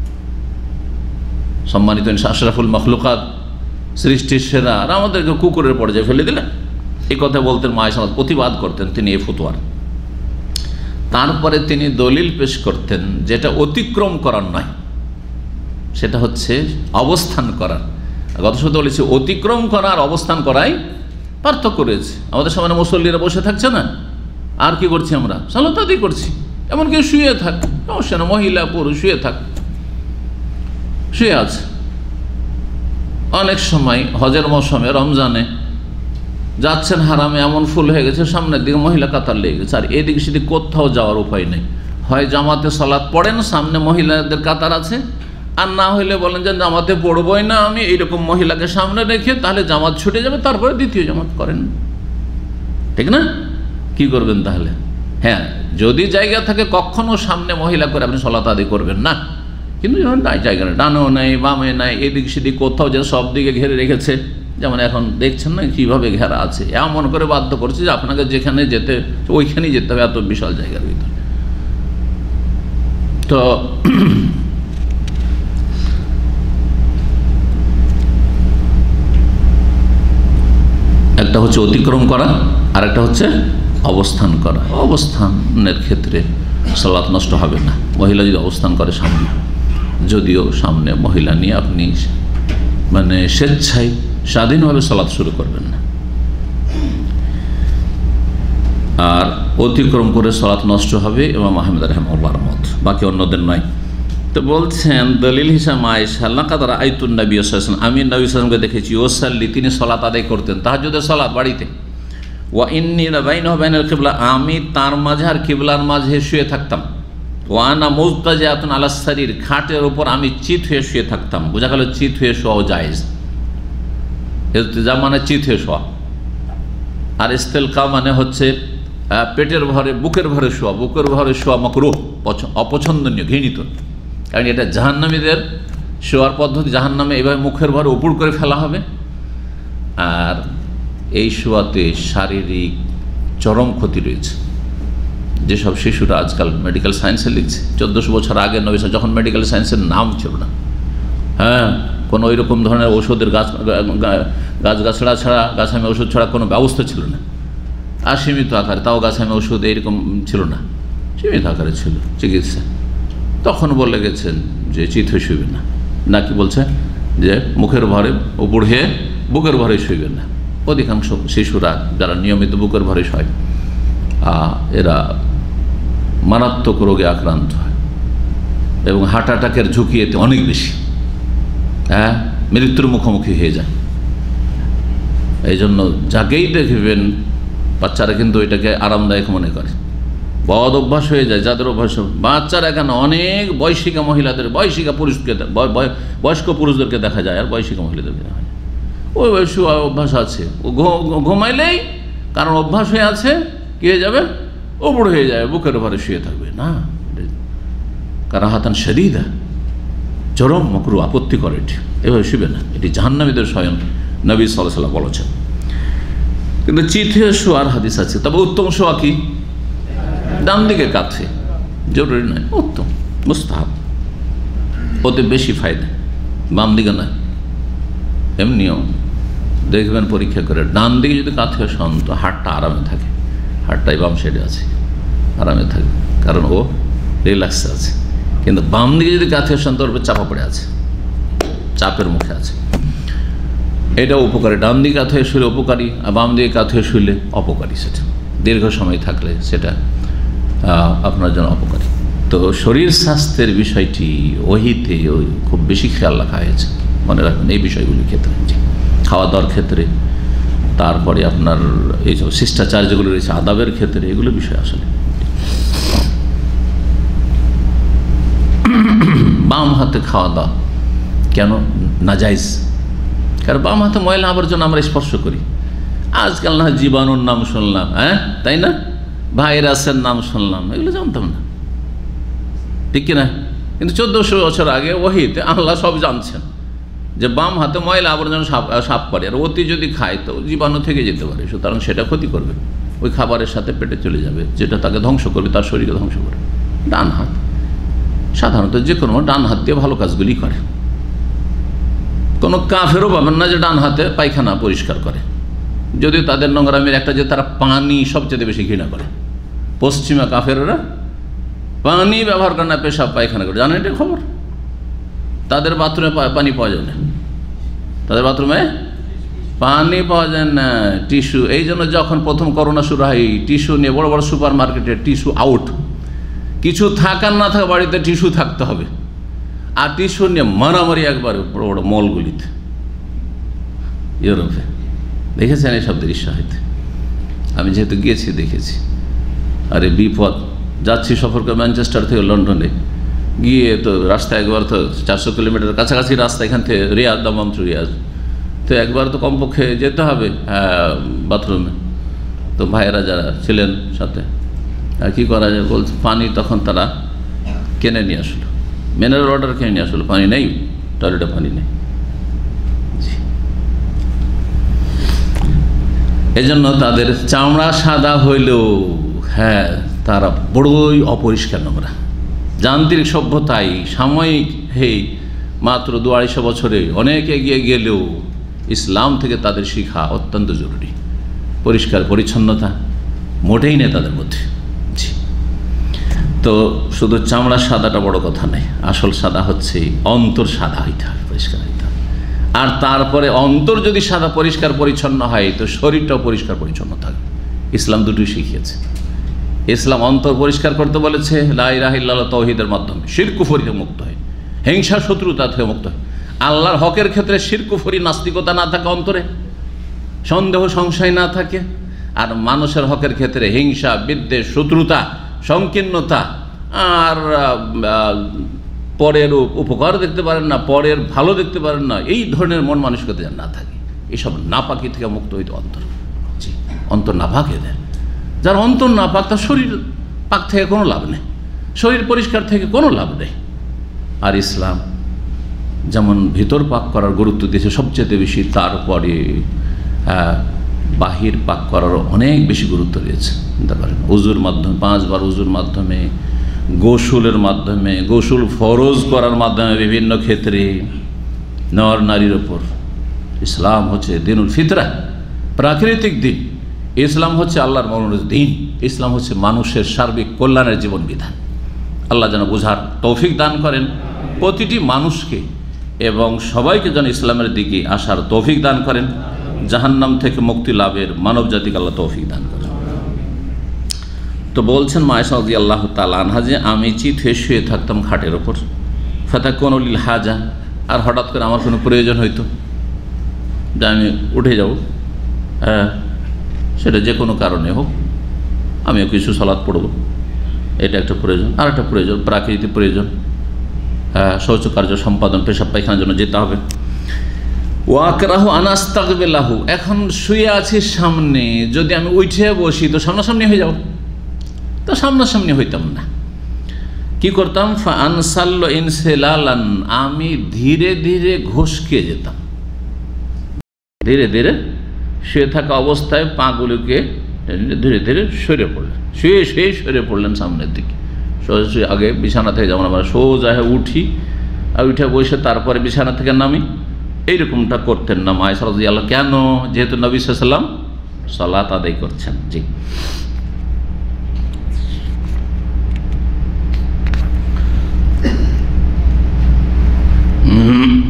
সম্মানিত আশরাফুল মখলুকাত, সৃষ্টির সেরা, আর আমাদেরকে কুকুরের পর্যায়ে ফেলে দিলেন। এই কথা বলতেন মা আয়েশা, প্রতিবাদ করতেন তিনি এই ফতোয়ার। তারপরে তিনি দলিল পেশ করতেন যেটা অতিক্রম করার নয়, সেটা হচ্ছে অবস্থান করার। গত সপ্তাহে বলেছি অতিক্রম করা আর অবস্থান করাই পার্থক্য রয়েছে। আমাদের সামনে মুসল্লিরা বসে থাকছে না, আর কি করছি আমরা? সালাত আদায় করছি। এমনকি শুয়ে থাক, সমস্যা না, মহিলা পুরুষ শুয়ে থাক, শুয়ে আছে। অনেক সময় হজের মৌসুমে রমজানে যাচ্ছেন হারামে, এমন ফুল হয়ে গেছে সামনের দিকে মহিলা কাতার লেগে গেছে, আর এদিকে সেদিক কোথাও যাওয়ার উপায় নেই। হয় জামাতে সালাত পড়েন, সামনে মহিলাদের কাতার আছে, আর না হইলে বলেন যে জামাতে পড়বই না আমি, এইরকম মহিলাকে সামনে রেখে, তাহলে জামাত ছুটে যাবে, তারপরে দ্বিতীয় জামাত করেন, ঠিক না? কি করবেন তাহলে? হ্যাঁ, যদি জায়গা থাকে কখনো সামনে মহিলা করে আপনি সালাত আদায় করবেন না, কিন্তু যখন জায়গা নেই, ডানেও নেই বামে নাই, এদিক সেদিক কোথাও যে সব দিকে ঘিরে রেখেছে, যেমন এখন দেখছেন না কীভাবে ঘেরা আছে, এমন করে বাধ্য করছে যে আপনাকে যেখানে যেতে ওইখানেই যেতে হবে, এত বিশাল জায়গার ভিতরে। তো একটা হচ্ছে অতিক্রম করা, আর একটা হচ্ছে অবস্থান করা। অবস্থানের ক্ষেত্রে সালাত নষ্ট হবে না, মহিলা যদি অবস্থান করে সামনে, যদিও সামনে মহিলা নিয়ে আপনি মানে স্বেচ্ছায় স্বাধীনভাবে সালাত শুরু করবেন না। আর অতিক্রম করে সালাত নষ্ট হবে ইমাম আহমদ রাহিমাহুল্লাহর মত, বাকি অন্যদের নয়। তো বলছেন দলিল হিসাব আয়েশা লাকাদ রাআইতুন নবী সাল্লাল্লাহু আলাইহি ওয়াসাল্লাম, আমি নবী সাল্লাল্লাহু আলাইহি ওয়াসাল্লামকে দেখেছি, ওয়াসাল্লি, তিনি সালাত আদায় করতেন, তাহাজ্জুদের সালাত বাড়িতে। ওয়া ইন্নী বাইনাহু ওয়া বাইনাল কিবলা, আমি তার মাঝে আর কিবলার মাঝে শুয়ে থাকতাম। ওয়া আনা মুজতাজিআতুন আলাস সারির, খাটের উপর আমি চিত হয়ে শুয়ে থাকতাম। বোঝা গেল চিত হয়ে শোয়াও জায়েজ। ইলতিজা মানে চিত হয়ে শোয়া, আর ইস্তেলকা মানে হচ্ছে পেটের ভরে বুকের ভরে শোয়া। বুকের ভরে শোয়া মাকরুহ, অপছন্দনীয়, ঘৃণিত, কারণ এটা জাহান্নামীদের শোয়ার পদ্ধতি। জাহান্নামে এভাবে মুখের ভরে উপুড় করে ফেলা হবে, আর এই শোয়াতে শারীরিক চরম ক্ষতি রয়েছে। যেসব শিশুরা আজকাল মেডিকেল সায়েন্সে লিখছে, চোদ্দোশো বছর আগে নবী যখন মেডিকেল সায়েন্সের নাম ছিল না, হ্যাঁ, কোনো ওই রকম ধরনের ওষুধের গাছ গাছ গাছড়া ছাড়া, গাছামি ওষুধ ছাড়া কোনো ব্যবস্থা ছিল না, আর সীমিত আকারে, তাও গাছামি ওষুধ এইরকম ছিল না, সীমিত আকারে ছিল চিকিৎসা। তখন বলে গেছেন যে চিত হয়ে শুইবে না, নাকি বলছে যে মুখের ভরে উপর হয়ে বুকের ভরে শুইবে না। অধিকাংশ শিশুরা যারা নিয়মিত বুকের ভরে শয়, এরা মারাত্মক রোগে আক্রান্ত হয় এবং হার্ট অ্যাটাকের ঝুঁকি এতে অনেক বেশি, হ্যাঁ, মৃত্যুর মুখোমুখি হয়ে যায়। এই জন্য যাকেই দেখবেন বাচ্চারা কিন্তু এটাকে আরামদায়ক মনে করে, বদ অভ্যাস হয়ে যায় যাদের অভ্যাস। বাচ্চারা কেন, অনেক বয়সিকা মহিলাদের, বয়সিকা পুরুষকে, বয়স্ক পুরুষদেরকে দেখা যায়, আর বয়সিকা মহিলাদেরকে দেখা যায় ওই বয়স অভ্যাস আছে, ও ঘুমাইলেই কারণ অভ্যাস হয়ে আছে, কী হয়ে যাবে, ওপড় হয়ে যাবে, বুকের ভরে শুয়ে থাকবে না। কারাহাতান শদীদা, চরম মকরু, আপত্তি করে, এটি এভাবে শুবে না, এটি জাহান্নামীদের স্বয়ং নবী সাল্লাল্লাহু আলাইহি ওয়াসাল্লাম বলেছেন। কিন্তু চিঠে শোয়ার হাদিস আছে, তবে উত্তম শোয়া কি? ডান দিকে কাছে, জরুরি নয়, উত্তম, মুস্তাহাব, ওতে বেশি ফায়দা, বাম দিকে নয়। এমনিও দেখবেন পরীক্ষা করে, ডান দিকে যদি কাঁথে শোন তো হাড়টা আরামে থাকে, হাড়টাই বাম সাইডে আছে, আরামে থাকে, কারণ ও রিল্যাক্সে আছে। কিন্তু বাম দিকে যদি কাঁথে শোন তো ওর চাপা পড়ে আছে, চাপের মুখে আছে। এটা উপকারী, ডান দিকে কাঁথে শুলে উপকারী, আর বাম দিকে কাঁথে শুলে অপকারী। সেটা দীর্ঘ সময় থাকলে সেটা আপনার জন্য অপকারী। তো শরীর স্বাস্থ্যের বিষয়টি ওহিতে খুব বেশি খেয়াল রাখা হয়েছে, মনে রাখবেন এই বিষয়গুলির ক্ষেত্রে, খাওয়া দাওয়ার ক্ষেত্রে, তারপরে আপনার এই সব শিষ্টাচার যেগুলো রয়েছে আদাবের ক্ষেত্রে, এগুলো বিষয় আসলে। বাম হাতে খাওয়া দাওয়া কেন নাজাইজ? কারণ বাম হাতে ময়লা আবর্জনা আমরা স্পর্শ করি। আজকাল না জীবাণুর নাম শুনলাম, হ্যাঁ তাই না, ভাইরাসের নাম শুনলাম, এগুলো জানতাম না, ঠিক কিনা? কিন্তু চোদ্দশো বছর আগে ওহিতে আল্লাহ সব জানছেন যে বাম হাতে ময়লা আবর্জনা সাপ সাপ করে, আর অতি যদি খায় তো জীবাণু থেকে যেতে পারে, সুতরাং সেটা ক্ষতি করবে, ওই খাবারের সাথে পেটে চলে যাবে, যেটা তাকে ধ্বংস করবে, তার শরীরকে ধ্বংস করবে। ডান হাত সাধারণত যে কোনো ডান হাত দিয়ে ভালো কাজগুলি করে। কোনো কাফেরও পাবেন না যে ডান হাতে পায়খানা পরিষ্কার করে, যদিও তাদের নোংরামের একটা যে তারা পানি সবচেয়ে বেশি ঘৃণা করে। পশ্চিমা কাফেররা পানি ব্যবহার করে না, পেশাব পায়খানা করে, জানেন এটা খবর? তাদের বাথরুমে পানি পাওয়া যায় না, তাদের বাথরুমে পানি পাওয়া যায় না, টিস্যু। এই জন্য যখন প্রথম করোনা শুরু হয়, টিস্যু নিয়ে বড় বড় সুপার মার্কেটে টিস্যু আউট, কিছু থাকার না থাকা বাড়িতে টিস্যু থাকতে হবে, আর টিস্যু নিয়ে মারামারি একবারে বড় বড় মলগুলিতে, ইউরোপে। দেখেছেন এইসব দৃশ্য? হইতে আমি যেহেতু গিয়েছি দেখেছি। আরে বিপদ, যাচ্ছি সফর করে ম্যানচেস্টার থেকে লন্ডনে, গিয়ে তো রাস্তা একবার তো চারশো কিলোমিটার কাছাকাছি রাস্তা এখান থেকে রিয়াজ, দামাম টু রিয়াজ, তো একবার তো কমপক্ষে যেতে হবে বাথরুমে। তো ভাইয়েরা যারা ছিলেন সাথে, আর কী করা যায়, বলছে পানি তখন তারা কিনে নিয়ে আসলো, মিনারেল ওয়াটার কিনে নিয়ে আসলো, পানি নেই, টয়লেটে পানি নেই। এজন্য তাদের চামড়া সাদা হইলেও হ্যাঁ তারা বড়ই অপরিষ্কার নোংরা। যান্ত্রিক সভ্যতায় সাময়িক হেই মাত্র দু আড়াইশো বছরে অনেক এগিয়ে গেলেও ইসলাম থেকে তাদের শিখা অত্যন্ত জরুরি। পরিষ্কার পরিচ্ছন্নতা মোটেই নেই তাদের মধ্যে। জি, তো শুধু চামড়া সাদাটা বড় কথা নেই, আসল সাদা হচ্ছে অন্তর সাদা হইতে হবে, পরিষ্কার হইতে হবে। আর তারপরে অন্তর যদি সাদা পরিষ্কার পরিচ্ছন্ন হয় তো শরীরটাও পরিষ্কার পরিচ্ছন্ন থাকবে। ইসলাম দুটোই শিখিয়েছে। ইসলাম অন্তর পরিষ্কার করতে বলেছে লা ইলাহা ইল্লাল্লাহ তাওহীদের মাধ্যমে, শিরক কুফরি থেকে মুক্ত হয়, হিংসা শত্রুতা থেকে মুক্ত হয়। আল্লাহর হকের ক্ষেত্রে শিরক কুফরি নাস্তিকতা না থাকে, অন্তরে সন্দেহ সংশয় না থাকে, আর মানুষের হকের ক্ষেত্রে হিংসা বিদ্বেষ শত্রুতা সংকীর্ণতা, আর পরের উপকার দেখতে পারেন না, পরের ভালো দেখতে পারেন না, এই ধরনের মন মানসিকতা যেন না থাকে। এইসব নাপাকি থেকে মুক্ত হইতে অন্তর, জি অন্তর নাপাক এদের। যার অন্তর না পাক তার শরীর পাক থেকে কোনো লাভ নেই, শরীর পরিষ্কার থেকে কোনো লাভ নেই। আর ইসলাম যেমন ভিতর পাক করার গুরুত্ব দিয়েছে সবচেয়ে বেশি, তারপরে বাহির পাক করারও অনেক বেশি গুরুত্ব দিয়েছে। বুঝতে পারেন, উজুর মাধ্যমে, পাঁচবার উজুর মাধ্যমে, গোসলের মাধ্যমে, গোসল ফরজ করার মাধ্যমে, বিভিন্ন ক্ষেত্রে নর নারীর ওপর ইসলাম হচ্ছে দিনুল ফিতরা, প্রাকৃতিক দিন। ইসলাম হচ্ছে আল্লাহর মনোনীত দিন। ইসলাম হচ্ছে মানুষের সার্বিক কল্যাণের জীবন বিধান। আল্লাহ যেন বোঝার তৌফিক দান করেন প্রতিটি মানুষকে, এবং সবাইকে যেন ইসলামের দিকে আসার তৌফিক দান করেন, জাহান্নাম থেকে মুক্তি লাভের মানব জাতিকে আল্লাহ তৌফিক দান করেন। তো বলছেন মায়েশা রাদিয়াল্লাহু তাআলা আনহা যে আমি চিত হয়ে শুয়ে থাকতাম খাটের ওপর, ফাতাকুনু লিল হাজা, আর হঠাৎ করে আমার কোনো প্রয়োজন হইতো যে আমি উঠে যাব, হ্যাঁ সেটা যে কোনো কারণে হোক, আমিও কিছু সালাত পড়ব, এটা একটা প্রয়োজন। আর একটা প্রয়োজন প্রাকৃতিক প্রয়োজন, হ্যাঁ শৌচকার্য সম্পাদন, পেশাব পায়খানার জন্য যেতে হবে। ওয়াকরাহু আনাস্তাকবিলাহু, এখন শুয়ে আছি সামনে, যদি আমি উঠে বসি তো সামনাসামনি হয়ে যাব, তো সামনাসামনি হইতাম না। কি করতাম? ফা আনসাল্ল ইনসিলালান, আমি ধীরে ধীরে ঘষকে যেতাম, ধীরে ধীরে শুয়ে থাকা অবস্থায় পাগুলোকে ধীরে ধীরে সরে পড়লেন, শুয়ে শুয়ে সরে পড়লেন সামনের দিকে। সোজা শুয়ে আগে বিছানা থেকে যেমন আমরা সোজা হয়ে উঠি আর উঠে বসে তারপরে বিছানা থেকে নামি, এইরকমটা করতেন না মায়েশা রাদিয়াল্লাহু। কেন? যেহেতু নবী সাল্লাল্লাহু আলাইহি ওয়াসাল্লাম সালাত আদায় করছেন। জি,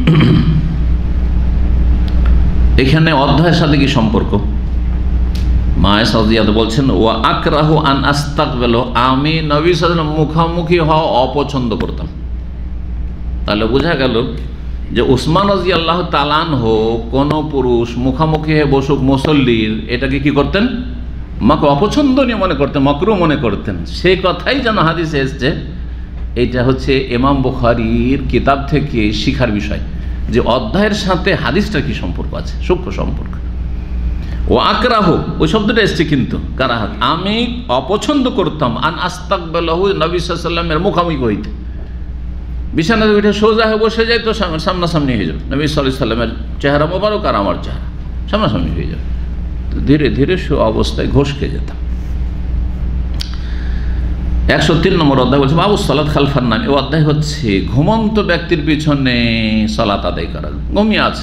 এখানে অধ্যায়ের সাথে কি সম্পর্ক? মায়েশা রাদিয়াল্লাহু বলছেন, ওয়া আকরাহু আন আস্তাকবিলু, আমি নবী সাল্লাল্লাহু আলাইহি ওয়াসাল্লাম মুখামুখি হওয়া অপছন্দ করতাম। তাহলে বোঝা গেল যে উসমান রাদিয়াল্লাহু তাআলা আনহু কোন পুরুষ মুখামুখি হয়ে বসুক মুসল্লির, এটাকে কি করতেন? মাকে অপছন্দনীয় মনে করতেন, মাকরুহ মনে করতেন। সেই কথাই যেন হাদিসে এসেছে। এটা হচ্ছে ইমাম বুখারীর কিতাব থেকে শিখার বিষয়, যে অধ্যায়ের সাথে হাদিসটার কি সম্পর্ক আছে, সূক্ষ্ম সম্পর্ক। ও আকরাহু, ওই শব্দটা এসছে কিন্তু কারাহাত, আমি অপছন্দ করতাম আন আস্তাকবিলহু, নবী সাল্লাল্লাহু আলাইহি ওয়াসাল্লামের মুখামুখি হইতে। বিছানাতে উঠে সোজা হয়ে বসে যাই তো সামনাসামনি হয়ে যাবে, নবী সাল্লাল্লাহু আলাইহি ওয়াসাল্লামের চেহারা মোবারক আর আমার চেহারা সামনাসামনি হয়ে যাবে। তো ধীরে ধীরে সে অবস্থায় ঘোষ খেয়ে যেতাম। একশো তিন নম্বর অধ্যায় বলছে বাবু সালাত খালফান নাম। এই অধ্যায় হচ্ছে ঘুমন্ত ব্যক্তির পিছনে সালাত আদায় করা। ঘুমিয়ে আছে,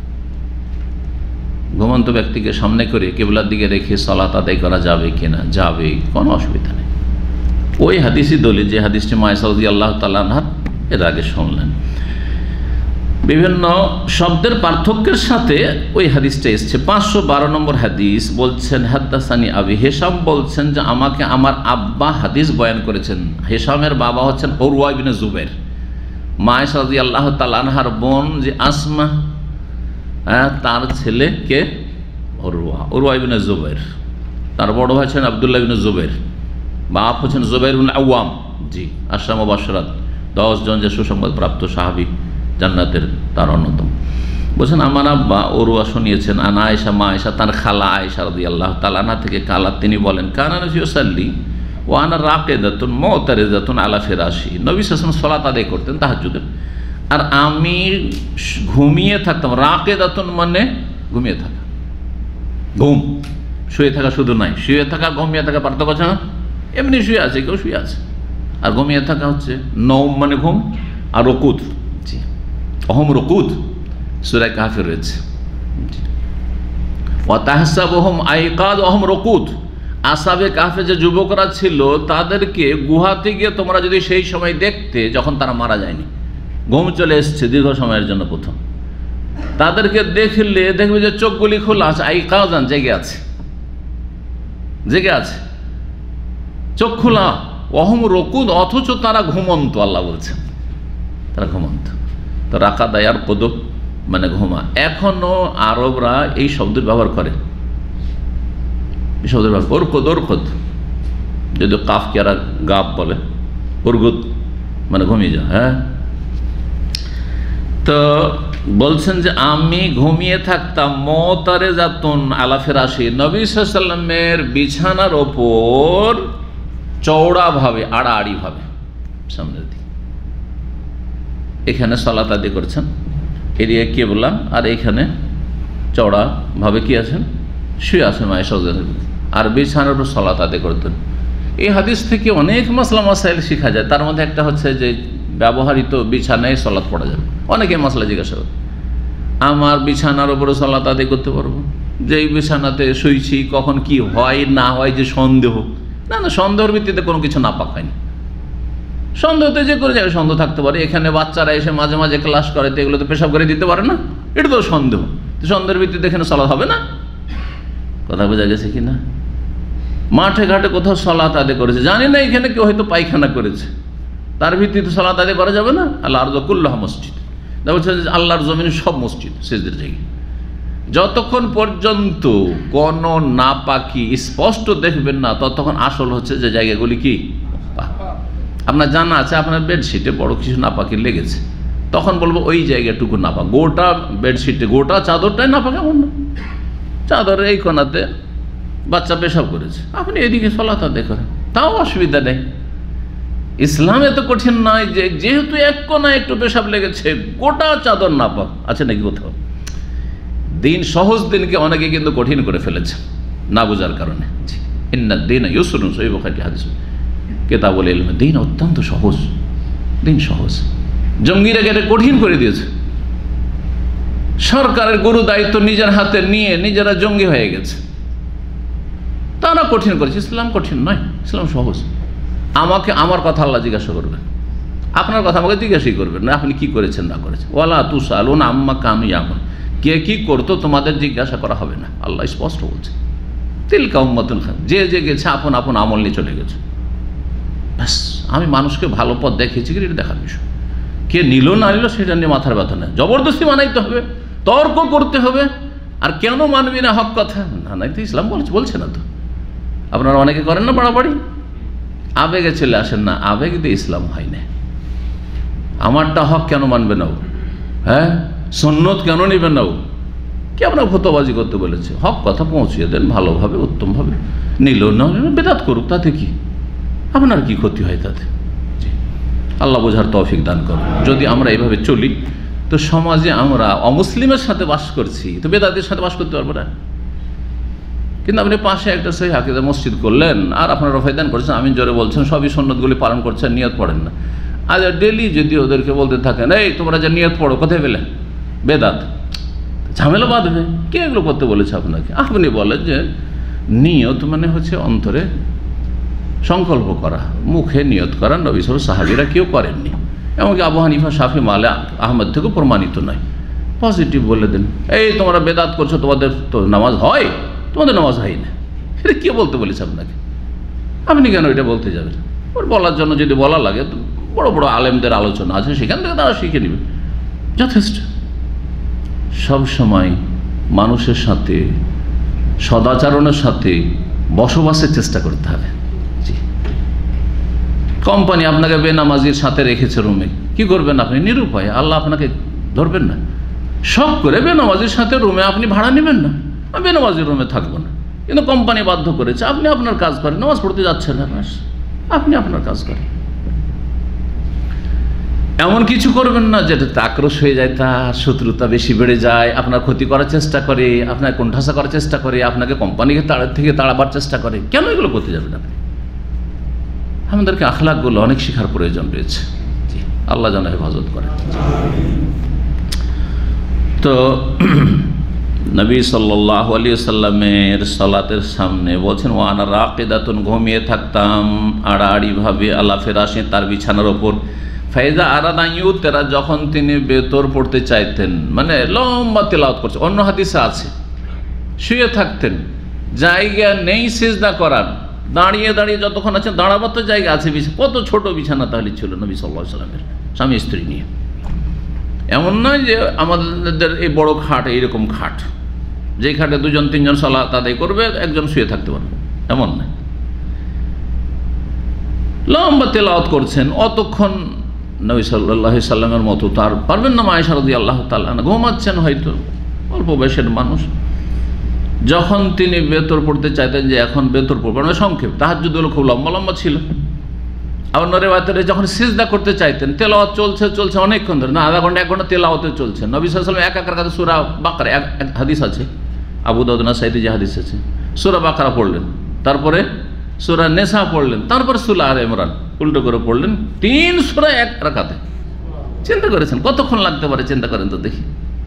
ঘুমন্ত ব্যক্তিকে সামনে করে কিবলার দিকে রেখে সালাত আদায় করা যাবে কিনা? যাবে, কোনো অসুবিধা নেই। ওই হাদিসই দলিল, যে হাদিসটি মায়েশা রাদিয়াল্লাহু তাআলা আনহা এর আগে শুনলেন। বিভিন্ন শব্দের পার্থক্যের সাথে ওই হাদিসটা এসছে। পাঁচশো বারো নম্বর হাদিস বলছেন, হাদ্দাসানি আবি, হেশাম বলছেন যে আমাকে আমার আব্বা হাদিস বয়ান করেছেন। হেশামের বাবা হচ্ছেন উরওয়া ইবনে জুবাইর। মায়েশা রাদিয়াল্লাহু তাআলা আনহার বোন যে আসমা, হ্যাঁ, তার ছেলে কে? উরওয়া, উরওয়া ইবনে জুবাইর। তার বড় ভাই ছিলেন আব্দুল্লাহ ইবনে জুবাইর, বাপ হচ্ছেন জুবাইর ইবনে আওয়াম। জি, আশরা মুবাশশারাত, দশ জন যে সুসংবাদ প্রাপ্ত সাহাবী জান্নাতের, তার অন্যতম। বলছেন আমার আব্বা উরওয়া শুনিয়েছেন আনা আয়েশা, মা আয়েশা তার খালা আয়েশা রাদিয়াল্লাহু তাআলা আনহা থেকে কালা, তিনি বলেন কানা নবী ইউসাল্লি ওয়া আনা রাকিদাতুন মুতারিদাতুন আলা ফিরাশি, নবী সাল্লাল্লাহু আলাইহি ওয়াসাল্লাম সালাত আদায় করতেন তাহাজ্জুদের, আর আমি ঘুমিয়ে থাকতাম। রাকিদাতুন মানে ঘুমিয়ে থাকা, ঘুম, শুয়ে থাকা শুধু নয়, শুয়ে থাকা ঘুমিয়ে থাকা পার্থক্য আছে না? এমনি শুয়ে আছে, কেউ শুয়ে আছে, আর ঘুমিয়ে থাকা হচ্ছে নওম মানে ঘুম, আর রকুদ, জি, অহম রকুদ সূরা কাহফে রয়েছে। ওয়া তাহসাবুহুম আইকাদ অহম রকুদ, আসহাবে কাহফে যে যুবকরা ছিল তাদেরকে গুহাতে গিয়ে তোমরা যদি সেই সময় দেখতে, যখন তারা মারা যায়নি, ঘুম চলে এসছে দীর্ঘ সময়ের জন্য প্রথম, তাদেরকে দেখলে দেখবে যে চোখগুলি খোলা আছে, আইকাজান, জেগে আছে, জেগে আছে, চোখ খোলা, অহম রকুদ, অথচ তারা ঘুমন্ত। আল্লাহ বলছেন তারা ঘুমন্ত। তো রাকা দায়ার কদব মানে ঘুমা। এখনো আরবরা এই শব্দের ব্যবহার করে, এই শব্দের ব্যবহার, ওরকদ, ওরকদ, যদি কাফ কে আর গাব বলে, ওরগুদ মানে ঘুমিয়ে যাও। হ্যাঁ, তো বলছেন যে আমি ঘুমিয়ে থাকতাম মুতারিজাতুন আলা ফিরাশি, নবী সাল্লাল্লাহু আলাইহি ওয়াসাল্লামের বিছানার ওপর চওড়াভাবে, আড়াআড়িভাবে সামনের দিকে। এখানে সালাত আদায় করছেন, এদিকে কিবলা, আর এখানে চওড়াভাবে কি আছেন? শুয়ে আছেন মায়েশা রাদিয়াল্লাহু তাআলা, আর বিছানার উপর সালাত আদায় করতেন। এই হাদিস থেকে অনেক মাসলা মাসাইল শেখা যায়। তার মধ্যে একটা হচ্ছে যে ব্যবহৃত বিছানায় সালাত পড়া যাবে। অনেকে মাসলা জিজ্ঞাসা করে, আমার বিছানার উপরে সালাত আদায় করতে পারবো? যেই বিছানাতে শুইছি কখন কি হয় না হয় যে সন্দেহ, না না, সন্দেহের ভিত্তিতে কোনো কিছু নাপাক হয়নি। সন্দেহতে যে করে জায়গায় সন্দেহ থাকতে পারে। এখানে বাচ্চারা এসে মাঝে মাঝে ক্লাস করে, তো এগুলো তো পেশাব করে দিতে পারে না, এটা তো সন্দেহ। তো সন্দেহের ভিত্তিতে এখানে সালাত হবে না। কথা বোঝা গেছে কি না? মাঠে ঘাটে কোথাও সালাত আদায় করেছে, জানি না, এখানে কেউ হয়তো পায়খানা করেছে, তার ভিত্তিতে সালাত আদায় করা যাবে না? আল্লাহ আরযু কুল্লুহা মসজিদ, বলছে আল্লাহর জমিনে সব মসজিদ সিজদার জায়গা। যতক্ষণ পর্যন্ত কোন নাপাকি স্পষ্ট দেখবেন না, ততক্ষণ আসল হচ্ছে যে জায়গাগুলি কি আপনার জানা আছে, আপনার বেডশিটে বড় কিছু নাপাকি লেগেছে, তখন বলবো ওই জায়গাটুকু নাপাক। গোটা বেডশিটে, গোটা চাদরটাই নাপাক এমন না, চাদরের এই কোনাতে বাচ্চা পেশাব করেছে, আপনি এদিকে সালাত আদায় করেন, তাও অসুবিধা নেই। ইসলাম এত কঠিন নয় যে যেহেতু এক কোনায় একটু পেশাব লেগেছে গোটা চাদর নাপাক, আছে নাকি কোথাও? দিন সহজ, দিনকে অনেকে কিন্তু কঠিন করে ফেলেছে না বোঝার কারণে। ইন্না দিন ইউসরুন, সহিহ বুখারী হাদিস, কিতাবুল ইলম, দিন অত্যন্ত সহজ, দিন সহজ। জঙ্গিরা এটা কঠিন করে দিয়েছে, সরকারের গুরু দায়িত্ব নিজের হাতে নিয়ে নিজেরা জঙ্গি হয়ে গেছে, তারা কঠিন করেছে। ইসলাম কঠিন নয়, ইসলাম সহজ। আমাকে আমার কথা আল্লাহ জিজ্ঞাসা করবেন, আপনার কথা আমাকে জিজ্ঞাসাই করবেন না, আপনি কি করেছেন না করেছেন। ওয়ালা তুসালুনা আম্মা কানু ইয়ামালুন, কে কি করতো তোমাদের জিজ্ঞাসা করা হবে না, আল্লাহ স্পষ্ট বলছে। তিলকা উম্মাতুন খান, যে যে গেছে আপন আপন আমল নিয়ে চলে গেছে। ব্যাস, আমি মানুষকে ভালো পথ দেখিয়েছি কি এটা দেখার বিষয়। কে নিল না নিল সেটা নিয়ে মাথার ব্যথা নেই, জবরদস্তি মানাইতে হবে, তর্ক করতে হবে। আর কেন মানবি না হক কথা? না নাই তো ইসলাম বলছে বলছে না তো। আপনারা অনেকে করেন না বাড়াবাড়ি, আবেগে চলে আসেন না, আবেগ দিয়ে ইসলাম হয় না। আমারটা হক কেন মানবে না ও? হ্যাঁ, সুন্নত কেন নেবেন না ও? কি আপনার ফতোয়াবাজি করতে বলেছে? হক কথা পৌঁছিয়ে দেন ভালোভাবে, উত্তমভাবে। নিল না বেদাত করুক, তাতে কি? আপনার কি ক্ষতি হয় তাতে? আল্লাহ বোঝার তৌফিক দান করুন। যদি আমরা এইভাবে চলি তো সমাজে আমরা অমুসলিমের সাথে বাস করছি, তো বেদাতের সাথে বাস করতে পারবো না। কিন্তু আপনি পাশে একটা সেই হাকিদা মসজিদ করলেন আর আপনারা রফায়দান করছেন, আমিন জোরে বলছেন, সবই সুন্নতগুলি পালন করছেন, নিয়ত পড়েন না। আজ ডেলি যদি ওদেরকে বলতে থাকেন এই তোমরা যে নিয়ত পড়ো, কোথায় পেলে? বেদাত, ঝামেলা বাঁধবে। কে এগুলো করতে বলেছে আপনাকে? আপনি বলেন যে নিয়ত মানে হচ্ছে অন্তরে সংকল্প করা, মুখে নিয়ত করা। নবী সাল্লাল্লাহু আলাইহি ওয়াসাল্লাম সাহাবীরা কেউ করেননি, এমনকি আবু হানিফা, শাফি, মালিক, আহমদ থেকেও প্রমাণিত নয়। পজিটিভ বলে দেন, এই তোমরা বেদাত করছো, তোমাদের তো নামাজ হয়, তোমাদের নামাজ হয় না। এটা কে বলতে বলেছে আপনাকে? আপনি কেন এটা বলতে যাবেন? ওর বলার জন্য যদি বলা লাগে তো বড় বড় আলেমদের আলোচনা আছে, সেখান থেকে তারা শিখে নেবে, যথেষ্ট। সব সময় মানুষের সাথে সদাচরণের সাথে বসবাসের চেষ্টা করতে হবে। জি, কোম্পানি আপনাকে বেনামাজির সাথে রেখেছে রুমে, কি করবেন আপনি? নিরুপায়। আল্লাহ আপনাকে ধরবেন না? শখ করে বেনামাজির সাথে রুমে আপনি ভাড়া নেবেন না, আমি বেনামাজির রুমে থাকবো না, কিন্তু কোম্পানি বাধ্য করেছে। আপনি আপনার কাজ করেন, নামাজ পড়তে যাচ্ছেন না, আপনি আপনার কাজ করেন। এমন কিছু করবেন না যেটাতে আক্রোশ হয়ে যায়, তার শত্রুতা বেশি বেড়ে যায়, আপনার ক্ষতি করার চেষ্টা করে, আপনার কোণঠাসা করার চেষ্টা করে, আপনাকে কোম্পানিকে তাড়া থেকে তাড়াবার চেষ্টা করে। কেন এগুলো করতে যাবেন আপনি? আমাদেরকে আখলাকগুলো অনেক শিখার প্রয়োজন রয়েছে। জি, আল্লাহ যেন হেফাজত করেন। তো নবী সাল্লাল্লাহু আলাইহি ওয়াসাল্লামের সালাতের সামনে বলছেন ওয়ানা রাকিদাতুন, ঘুমিয়ে থাকতাম আড়াআড়িভাবে আলা ফিরাশি, তার বিছানার ওপর। ফাইজা আরাদা ইউতেরা, যখন তিনি বেতর পড়তে চাইতেন, মানে লম্বা তেলাওয়াত করছে। অন্য হাদিসে আছে শুয়ে থাকতেন, জায়গা নেই সিজদা করার, দাঁড়িয়ে দাঁড়িয়ে যতক্ষণ আছেন, দাঁড়াবার তো জায়গা আছে। কত ছোট বিছানা তাহলে ছিল নবী সাল্লাল্লাহু আলাইহি ওয়াসাল্লামের, স্বামী স্ত্রী নিয়ে। এমন নয় যে আমাদের এই বড় খাট, এইরকম খাট, যেই খাটে দুজন তিনজন সালাত আদায় করবে, একজন শুয়ে থাকতে পারবে, এমন নয়। লম্বা তেলাওয়াত করছেন অতক্ষণ। নবী সাল্লাল্লাহু আলাইহি সাল্লামের মতো তার পারবেন না। আয়েশা রাদিয়াল্লাহু তাআলা আনহা ঘুমাচ্ছেন, হয়তো অল্প বয়সের মানুষ। যখন তিনি বেতর পড়তে চাইতেন যে এখন বেতর পড়বেন, মানে সংক্ষেপ, তাহাজ্জুদগুলো খুব লম্বা লম্বা ছিল। আবার রিওয়ায়াতে যখন সিজদা করতে চাইতেন, তেলাওয়াত চলছে চলছে অনেকক্ষণ ধরে, না আধা ঘন্টা এক ঘন্টা তেলাওয়াতে চলছে। নবী সাল্লাল্লাহু আলাইহি ওয়াসাল্লাম এক এক রাকাতে সূরা বাকারা, এক হাদিস আছে আবু দাউদ নাসাইতে যে হাদিস আছে, সূরা বাকারা পড়লেন, তারপরে সূরা নেসা পড়লেন, তারপরে সূরা আলে ইমরান উল্টো করে পড়লেন, তিন সূরা এক রাকাতে। চিন্তা করেছেন কতক্ষণ লাগতে পারে? চিন্তা করেন তো দেখি।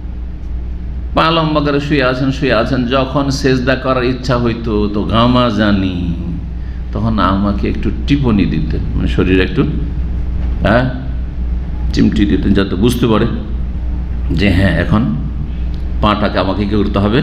পা লম্বা করে শুয়ে আছেন শুয়ে আছেন যখন সেজদা করার ইচ্ছা হইতো তো গামা জানি, তখন আমাকে একটু টিপনি দিতেন, মানে শরীরে একটু হ্যাঁ চিমটি দিতেন, যাতে বুঝতে পারে যে হ্যাঁ এখন পাটাকে আমাকে কী করতে হবে,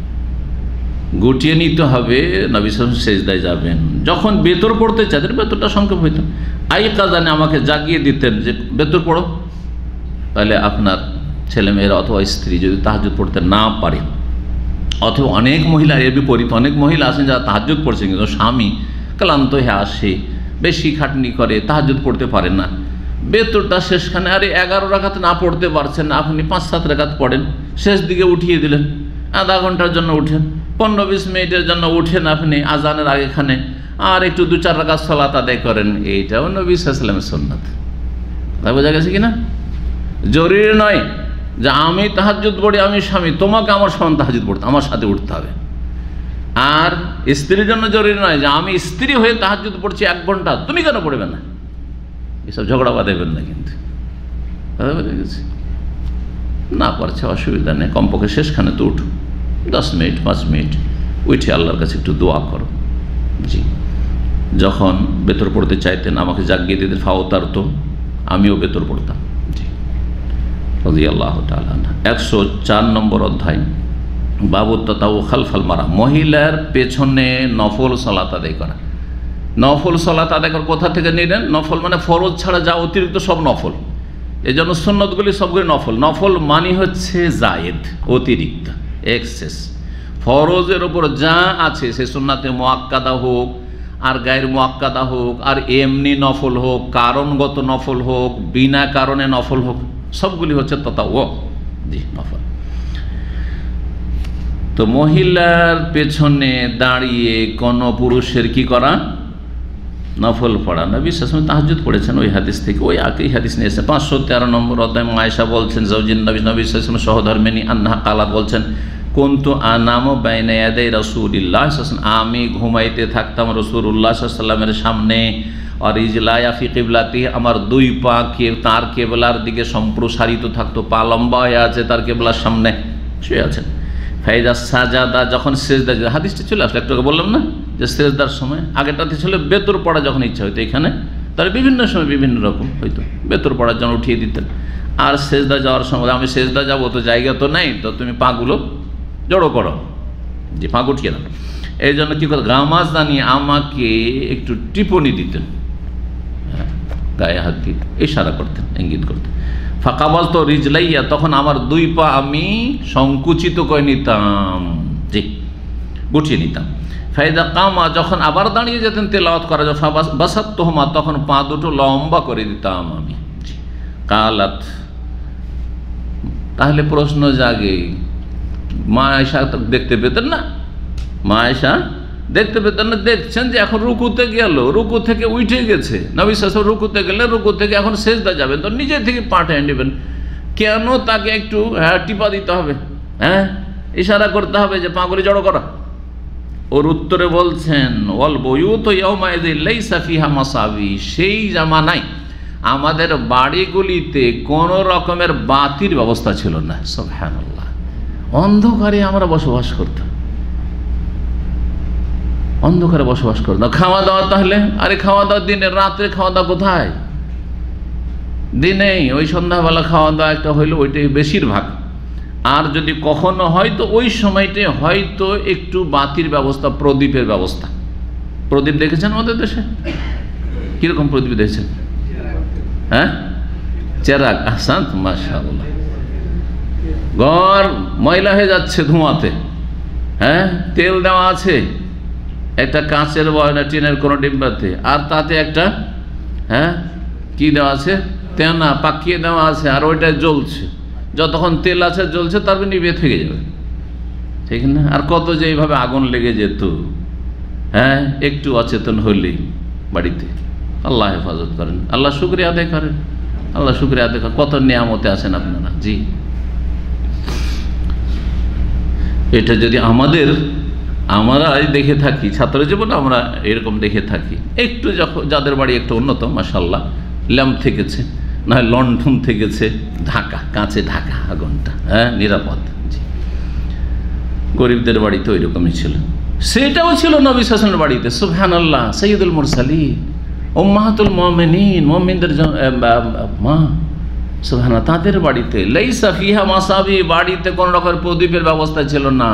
গুটিয়ে নিতে হবে, নবী সাল্লাল্লাহু আলাইহি ওয়াসাল্লাম সেজদায় যাবেন। যখন বেতর পড়তে চাইতেন, বেতরটা সংক্ষেপ হইত, আই কাজানে আমাকে জাগিয়ে দিতেন যে বেতর পড়ো। তাহলে আপনার ছেলেমেয়েরা অথবা স্ত্রী যদি তাহাজ্জুদ পড়তে না পারে, অথবা অনেক মহিলা এর বিপরীত, অনেক মহিলা আছেন যারা তাহাজ্জুদ পড়ছেন কিন্তু স্বামী ক্লান্ত হয়ে আসে, বেশি খাটনি করে, তাহাজ্জুদ পড়তে পারে না, বেতরটা শেষখানে আরে এগারো রাকাত না পড়তে পারছেন, আপনি পাঁচ সাত রাকাত পড়েন, শেষ দিকে উঠিয়ে দিলেন, আধা ঘন্টার জন্য উঠেন, পনেরো বিশ মিনিটের জন্য উঠেন আপনি আজানের আগেখানে, আর একটু দু চার রাকাত সালাত আদায় করেন। এইটাও নবী সাল্লাল্লাহু আলাইহি ওয়াসাল্লামের সুন্নাত। তাই বোঝা গেছে কিনা? জরুরি নয় যে আমি তাহাজ্জুদ পড়ি, আমি স্বামী, তোমাকে আমার সমান তাহাজ্জুদ পড়তে আমার সাথে উঠতে হবে। আর স্ত্রীর জন্য জরুরি নয় যে আমি স্ত্রী হয়ে তাহাজ্জুদ পড়ছি এক ঘন্টা, তুমি কেন পড়বে না? এসব ঝগড়া বাঁধাবেন না কিন্তু। বোঝা গেছে? না পারছে অসুবিধা নেই, কমপক্ষে শেষখানে তো উঠো, দশ মিনিট পাঁচ মিনিট উঠে আল্লাহর কাছে একটু দোয়া করো। জি, যখন বেতর পড়তে চাইতেন আমাকে জাগিয়ে দিতেন, ফাওতার তো আমিও বেতর পড়তাম। জি, রাদিয়াল্লাহু তাআলা আনহা। একশো চার নম্বর অধ্যায় বাবু তাও খালফাল মারা, মহিলার পেছনে নফল সালাত আদায় করা। নফল সালাত আদায় করা কোথা থেকে নিলেন? নফল মানে ফরজ ছাড়া যা অতিরিক্ত সব নফল, এই জন্য সুন্নতগুলি সবগুলি নফল। নফল মানে হচ্ছে জায়েদ, অতিরিক্ত, এক্সেস। ফরজের ওপর যা আছে সে সুন্নাতে মুআক্কাদা হোক আর গায়ের মুআক্কাদা হোক আর এমনি নফল হোক, কারণগত নফল হোক, বিনা কারণে নফল হোক, সবগুলি হচ্ছে তাতাওয়ু, জি নফল। তো মহিলার পেছনে দাঁড়িয়ে কোন পুরুষের কি করা? নফল পড়া। নবী সাল্লাল্লাহু আলাইহি ওয়াসাল্লাম তাহাজ্জুদ পড়েছেন ওই হাদিস থেকে, ওই একই হাদিস নিয়ে এসেছে পাঁচশো তেরো নম্বর অধ্যায়। আয়েশা বলছেন জাওজিন নবী নবী সাল্লাল্লাহু আলাইহি ওয়াসাল্লাম সহধর্মিনী আন্নাহা কালাত বলছেন, কুনতু আনামু বাইনা ইয়াদাই রাসূলিল্লাহ সাল্লাল্লাহু আলাইহি ওয়াসাল্লাম, আমি ঘুমাইতে থাকতাম রাসূলুল্লাহ সাল্লাল্লাহু আলাইহি ওয়াসাল্লামের সামনে, আর ইজলায়া ফি কিবলাতি, আমার দুই পা কে তার কেবলার দিকে সম্প্রসারিত থাকতো, পা লম্বা হয়ে আছে তার কেবলার সামনে শুয়ে আছেন। ফাইদা সাজাদা, যখন সেজদা, হাদিসটা চলে আসলে একটু বললাম না যে সেজদার সময়, আগেটাতে ছিল বেতর পড়া যখন ইচ্ছা হইতো, এখানে তার বিভিন্ন সময় বিভিন্ন রকম হইতো, বেতর পড়ার জন্য উঠিয়ে দিতেন। আর সেজদা যাওয়ার সময়, আমি সেজদা যাবো তো জায়গা তো নেই, তো তুমি পাগুলো জড়ো করো, যে পা গুটিয়ে দাও। এই জন্য কী করে গামাজ দানিয়ে আমাকে একটু টিপনি দিতেন, হ্যাঁ গায়ে হাত দিয়ে ইশারা করতেন, ইঙ্গিত করতেন। ফাঁকাবাল তো রিজলাইয়া, তখন আমার দুই পা আমি সংকুচিত করে নিতাম, জি গুটিয়ে নিতাম। ফায়দা কামা, যখন আবার দাঁড়িয়ে যেতেন তেলাওয়াত করা যায়, বাসাত তোহমা, তখন পা দুটো লম্বা করে দিতাম আমি, জি। কালাত, তাহলে প্রশ্ন জাগে, মা আয়েশা দেখতে পেতেন না? মা আয়েশা দেখতে পেতেন না? দেখছেন যে এখন রুকুতে গেল, রুকু থেকে উঠে গেছে, নবী সাল্লাল্লাহু আলাইহি ওয়াসাল্লাম রুকুতে গেলে রুকু থেকে এখন সেজদা যাবেন, তো নিজে থেকে পাঠে নেবেন, কেন তাকে একটু হ্যাঁ টিপা দিতে হবে, হ্যাঁ ইশারা করতে হবে যে পাগুলি জড়ো করা? ওর উত্তরে বলছেন, ওয়াল বুয়ুতু ইয়াওমাইযিন লাইসা ফিহা মাসাবি, সেই জামানায় আমাদের বাড়িগুলিতে কোনো রকমের বাতির ব্যবস্থা ছিল না। সুবহানাল্লাহ, অন্ধকারে আমরা বসবাস করতাম, অন্ধকারে বসবাস করতাম। খাওয়া দাওয়া তাহলে, আরে খাওয়া দাওয়া দিনে, রাত্রে খাওয়া দাওয়া কোথায়? দিনেই ওই সন্ধ্যাবেলা খাওয়া দাওয়া একটা হইলো, ওইটাই বেশিরভাগ। আর যদি কখনো হয়তো ওই সময়টাই হয়তো একটু বাতির ব্যবস্থা, প্রদীপের ব্যবস্থা। প্রদীপ দেখেছেন আমাদের দেশে? কিরকম প্রদীপ দেখেছেন? হ্যাঁ, চেরাগ, আহসান, মাশাআল্লাহ। ঘর ময়লা হয়ে যাচ্ছে ধোঁয়াতে, হ্যাঁ তেল দেওয়া আছে একটা কাঁচের বয়না, টিনের কোনো ডিব্বাতে, আর তাতে একটা হ্যাঁ কি দেওয়া আছে, তেনা পাকিয়ে দেওয়া আছে, আর ওইটা জ্বলছে, যতক্ষণ তেল আছে জ্বলছে তারপর নিভে থেকে যাবে, ঠিক না? আর কত যে এইভাবে আগুন লেগে যেত, হ্যাঁ একটু অচেতন হলেই বাড়িতে। আল্লাহ হেফাজত করেন, আল্লাহ শুকরিয়া আদায় করেন, আল্লাহ শুকরিয়া আদায় করেন, কত নিয়ামতে আছেন আপনারা, জি। এটা যদি আমাদের আমরা দেখে থাকি, ছাত্র জীবনে আমরা এরকম দেখে থাকি, একটু যখন যাদের বাড়ি একটু উন্নত, মাশাআল্লাহ, ল্যাম্প থেকেছে, না হয় লণ্ঠন থেকেছে, ঢাকা, কাঁচে ঢাকা আগুনটা, হ্যাঁ নিরাপদ, জি। গরিবদের বাড়িতে ওই রকমই ছিল, সেটাও ছিল নবী সাল্লাল্লাহু আলাইহি ওয়াসাল্লামের বাড়িতে। সুবহানাল্লাহ, সাইয়্যিদুল মুরসালিন, উম্মাহাতুল মুমিনিন, মুমিনদের মা, সুবহানাল্লাহ, তাদের বাড়িতে লাইসা ফিহা মাসাবি, বাড়িতে কোন রকমের প্রদীপের ব্যবস্থা ছিল না।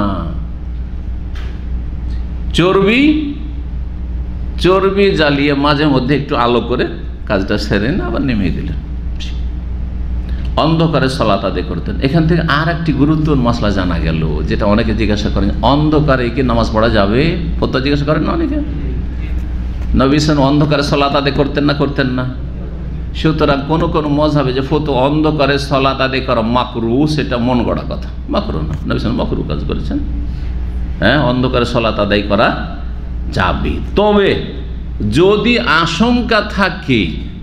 চর্বি চর্বি জ্বালিয়ে মাঝে মধ্যে একটু আলো করে কাজটা সেরেন, আবার নেমে দিলেন, অন্ধকারে সালাত আদায় করতেন। এখান থেকে আর একটি গুরুত্বপূর্ণ মসলা জানা গেল, যেটা অনেকে জিজ্ঞাসা করেন, অন্ধকারে কি নামাজ পড়া যাবে? প্রত্যেক জিজ্ঞাসা করেন না অনেকে। নবী সাল্লাল্লাহু অন্ধকারে সালাত আদায় করতেন না করতেন না? সুতরাং কোনো কোনো মযহাবে যে ফতো অন্ধকারে সালাত আদায় করা মাকরু, সেটা মন গড়া কথা, মাকরু না, নবী সাল্লাল্লাহু মাকরু কাজ করেছেন। হ্যাঁ, অন্ধকারে সালাত আদায় করা যাবে, তবে যদি আশঙ্কা থাকে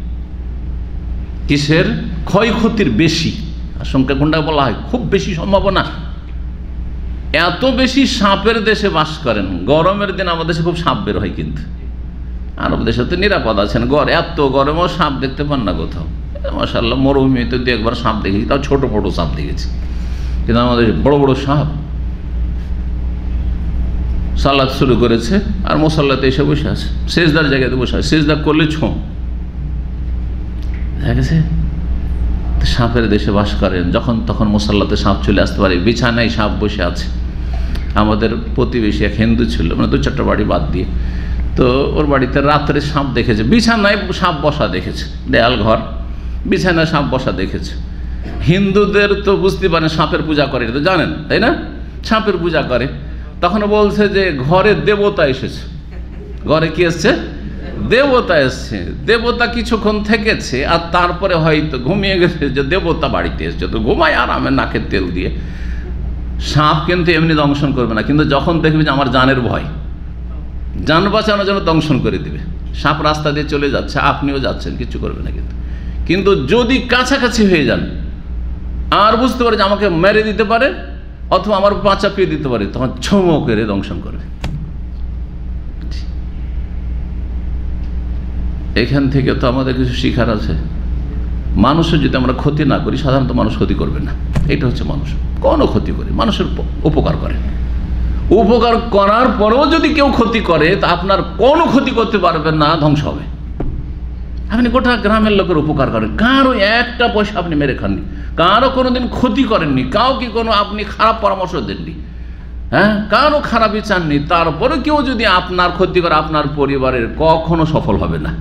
কিসের? ক্ষয়ক্ষতির বেশি আশঙ্কা। কোনটা বলা হয়? খুব বেশি সম্ভাবনা, এত বেশি সাপের দেশে বাস করেন, গরমের দিন আমাদের দেশে খুব সাপ বের হয়, কিন্তু আরব দেশে তো নিরাপদ আছেন, গড় এত গরমেও সাপ দেখতে পান না কোথাও, মাশাআল্লাহ। মরুভূমিতে দু একবার সাপ দেখেছি, তাও ছোট বড় সাপ দেখেছি, কিন্তু আমাদের বড় বড় সাপ। সালাত শুরু করেছে আর মুসাল্লাতে এসে বসে আছে, সেজদার জায়গাতে বসে আছে, সেজদা করলে ছো দেখা গেছে। সাপের দেশে বাস করেন, যখন তখন মুসাল্লাতে সাপ চলে আসতে পারে, বিছানায় সাপ বসে আছে, আমাদের প্রতিবেশী এক হিন্দু ছিল, মানে দু চারটা বাড়ি বাদ দিয়ে। তো ওর বাড়িতে রাত্রে সাপ দেখেছে, বিছানায় সাপ বসা দেখেছে, দেয়াল ঘর, বিছানায় সাপ বসা দেখেছে। হিন্দুদের তো বুঝতে পারেন সাপের পূজা করে, তো জানেন তাই না, সাপের পূজা করে। তখন বলছে যে ঘরে দেবতা এসেছে। ঘরে কি এসছে? দেবতা এসছে। দেবতা কিছুক্ষণ থেকেছে আর তারপরে হয়তো ঘুমিয়ে গেছে যে দেবতা বাড়িতে এসছে, তো ঘুমায় আরামে নাকের তেল দিয়ে। সাপ কিন্তু এমনি দংশন করবে না, কিন্তু যখন দেখবে যে আমার জানের ভয়, জান বাঁচানোর জন্য দংশন করে দিবে। সাপ রাস্তা দিয়ে চলে যাচ্ছে, আপনিও যাচ্ছেন, কিছু করবে না। কিন্তু কিন্তু যদি কাছাকাছি হয়ে যান আর বুঝতে পারে যে আমাকে মেরে দিতে পারে অথবা আমার পা চাপিয়ে দিতে পারে, তখন ছমো করে দংশন করবে। এখান থেকে তো আমাদের কিছু শিখার আছে। মানুষের যদি আমরা ক্ষতি না করি, সাধারণত মানুষ ক্ষতি করবে না। এটা হচ্ছে মানুষ কোনো ক্ষতি করে, মানুষের উপকার করে। উপকার করার পরেও যদি কেউ ক্ষতি করে, তা আপনার কোনো ক্ষতি করতে পারবেন না, ধ্বংস হবে। আপনি গোটা গ্রামের লোকের উপকার করেন, কারো একটা পয়সা আপনি মেরে খাননি, কারো কোনোদিন ক্ষতি করেননি, কাউকে কোনো আপনি খারাপ পরামর্শ দেননি, হ্যাঁ, কারো খারাপই চাননি, তারপরে কেউ যদি আপনার ক্ষতি করে, আপনার পরিবারের কখনো সফল হবে না।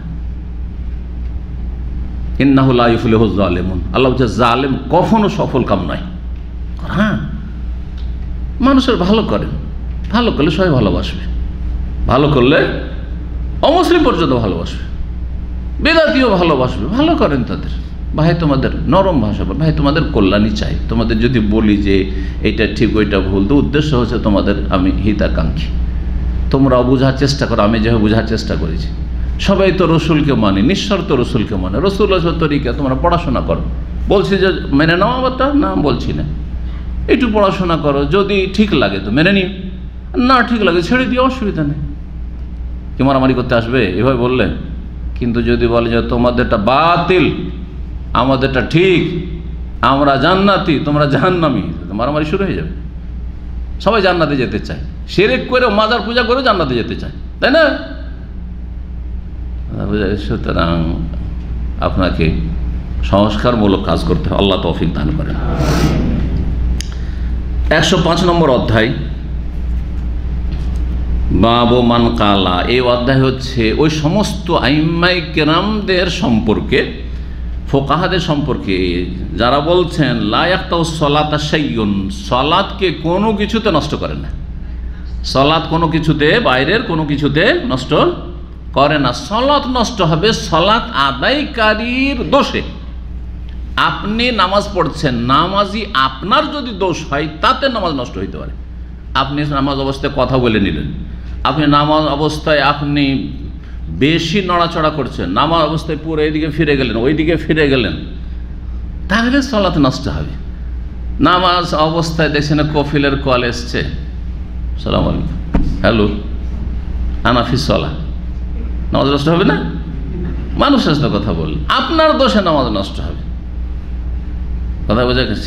ইন্নাহু লা ইফলিহু যালিমুন, আল্লাহ বলছে জালেম কখনো সফল কাম নয়। হ্যাঁ, মানুষের ভালো করেন, ভালো করলে সবাই ভালোবাসবে, ভালো করলে অমুসলিম পর্যন্ত ভালোবাসবে, বেদাতিও ভালোবাসবে। ভালো করেন তাদের, ভাই তোমাদের নরম ভাষা, ভাই তোমাদের কল্যাণই চাই। তোমাদের যদি বলি যে এইটা ঠিক ওইটা ভুল, তো উদ্দেশ্য হচ্ছে তোমাদের আমি হিতাকাঙ্ক্ষী, তোমরাও বোঝার চেষ্টা করো, আমি যেভাবে বোঝার চেষ্টা করেছি। সবাই তো রসুলকে মানে, নিঃশর্ত রসুলকে মানে, রসুল তরিকা তোমরা পড়াশোনা করো। বলছি যে মেনে নাও আবারটা, না বলছি না, একটু পড়াশোনা করো, যদি ঠিক লাগে তো মেনে নিও, না ঠিক লাগে ছেড়ে দিও, অসুবিধা নেই। কি মারামারি করতে আসবে এভাবে বললে? কিন্তু যদি বলে যে তোমাদেরটা বাতিল, আমাদেরটা ঠিক, আমরা জান্নাতি তোমরা জাহান্নামী, মারামারি শুরু হয়ে যাবে। সবাই জান্নাতে যেতে চায়, শিরক করে মাজার পূজা করে জান্নাতে যেতে চায়, তাই না? সুতরাং আপনাকে সংস্কারমূলক কাজ করতে হবে, আল্লাহ তৌফিক দান করেন। একশো পাঁচ নম্বর অধ্যায়, বাবু মান কালা। এই অধ্যায় হচ্ছে ওই সমস্ত আইম্মাই কেরামদের সম্পর্কে, ফোকাহাদের সম্পর্কে, যারা বলছেন লা ইয়াক্তাউ সলাতা শাইউন, সলাতকে কোনো কিছুতে নষ্ট করে না। সলাত কোনো কিছুতে, বাইরের কোনো কিছুতে নষ্ট করে না। সলাত নষ্ট হবে সলাত আদায়কারীর দোষে। আপনি নামাজ পড়ছেন, নামাজি আপনার যদি দোষ হয় তাতে নামাজ নষ্ট হইতে পারে। আপনি নামাজ অবস্থায় কথা বলে নিলেন, আপনি নামাজ অবস্থায় আপনি বেশি নড়াচড়া করছেন, নামাজ অবস্থায় পুরো এইদিকে ফিরে গেলেন, ওইদিকে ফিরে গেলেন, তাহলে সলাত নষ্ট হবে। নামাজ অবস্থায় দেখছেন কফিলের কল এসছে, সালাম আলাইকুম, হ্যালো, আনাফি সলা, নামাজ নষ্ট হবে না? মানুষের সাথে কথা বললেন, আপনার দোষে নামাজ নষ্ট হবে। কথা বোঝা গেছে?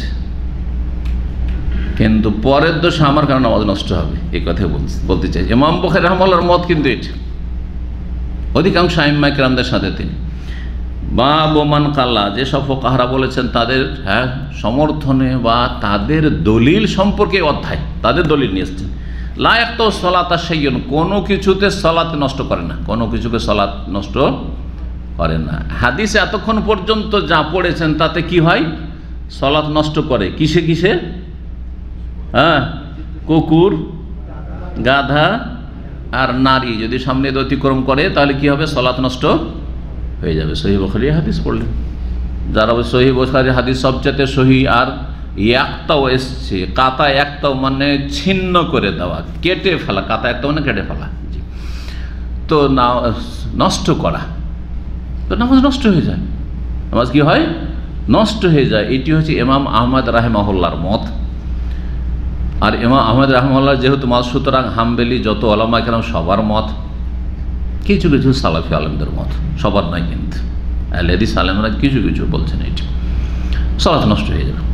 কিন্তু পরের দোষে আমার কারণে নামাজ নষ্ট হবে, এই কথা বলতে চাই। ইমাম বুখারী রাহমাহুল্লাহর মত কিন্তু এটা, অধিকাংশ আইম্মায়ে কেরামদের সাথে তিনি। বাবু মান কাল্লা, যেসব ফুকাহারা বলেছেন তাদের হ্যাঁ সমর্থনে বা তাদের দলিল সম্পর্কে অধ্যায়, তাদের দলিল নিয়ে এসছেন। লা ইয়াক্তাউ সলাতা শাইউন, কোনো কিছুতে সলাত নষ্ট করে না, কোনো কিছুকে সলাত নষ্ট করে না। হাদিসে এতক্ষণ পর্যন্ত যা পড়েছেন তাতে কি হয়? সলাত নষ্ট করে। কিসে কিসে? হ্যাঁ, কুকুর, গাধা আর নারী যদি সামনে অতিক্রম করে তাহলে কি হবে? সলাত নষ্ট হয়ে যাবে। সহিহ বুখারী হাদিস পড়লেন, যারা সহিহ বুখারী হাদিস সবচেয়ে সহি। আর একটাও এসছে, কাতা একটাও মানে ছিন্ন করে দেওয়া, কেটে ফেলা, কাতা একটাও মানে কেটে ফেলা, তো না নষ্ট করা, তো নামাজ নষ্ট হয়ে যায়। নামাজ কি হয়? নষ্ট হয়ে যায়। এটি হচ্ছে ইমাম আহমদ রাহিমাহুল্লাহর মত। আর ইমাম আহমদ রাহিমাহুল্লাহ যেহেতু মত, সুতরাং হাম্বলি যত ওলামা কেরাম সবার মত, কিছু কিছু সালাফি আলেমদের মত, সবার নাই কিন্তু। আহলে হাদিস আলেমরা কিছু কিছু বলছেন এটি সালাত নষ্ট হয়ে যাবে।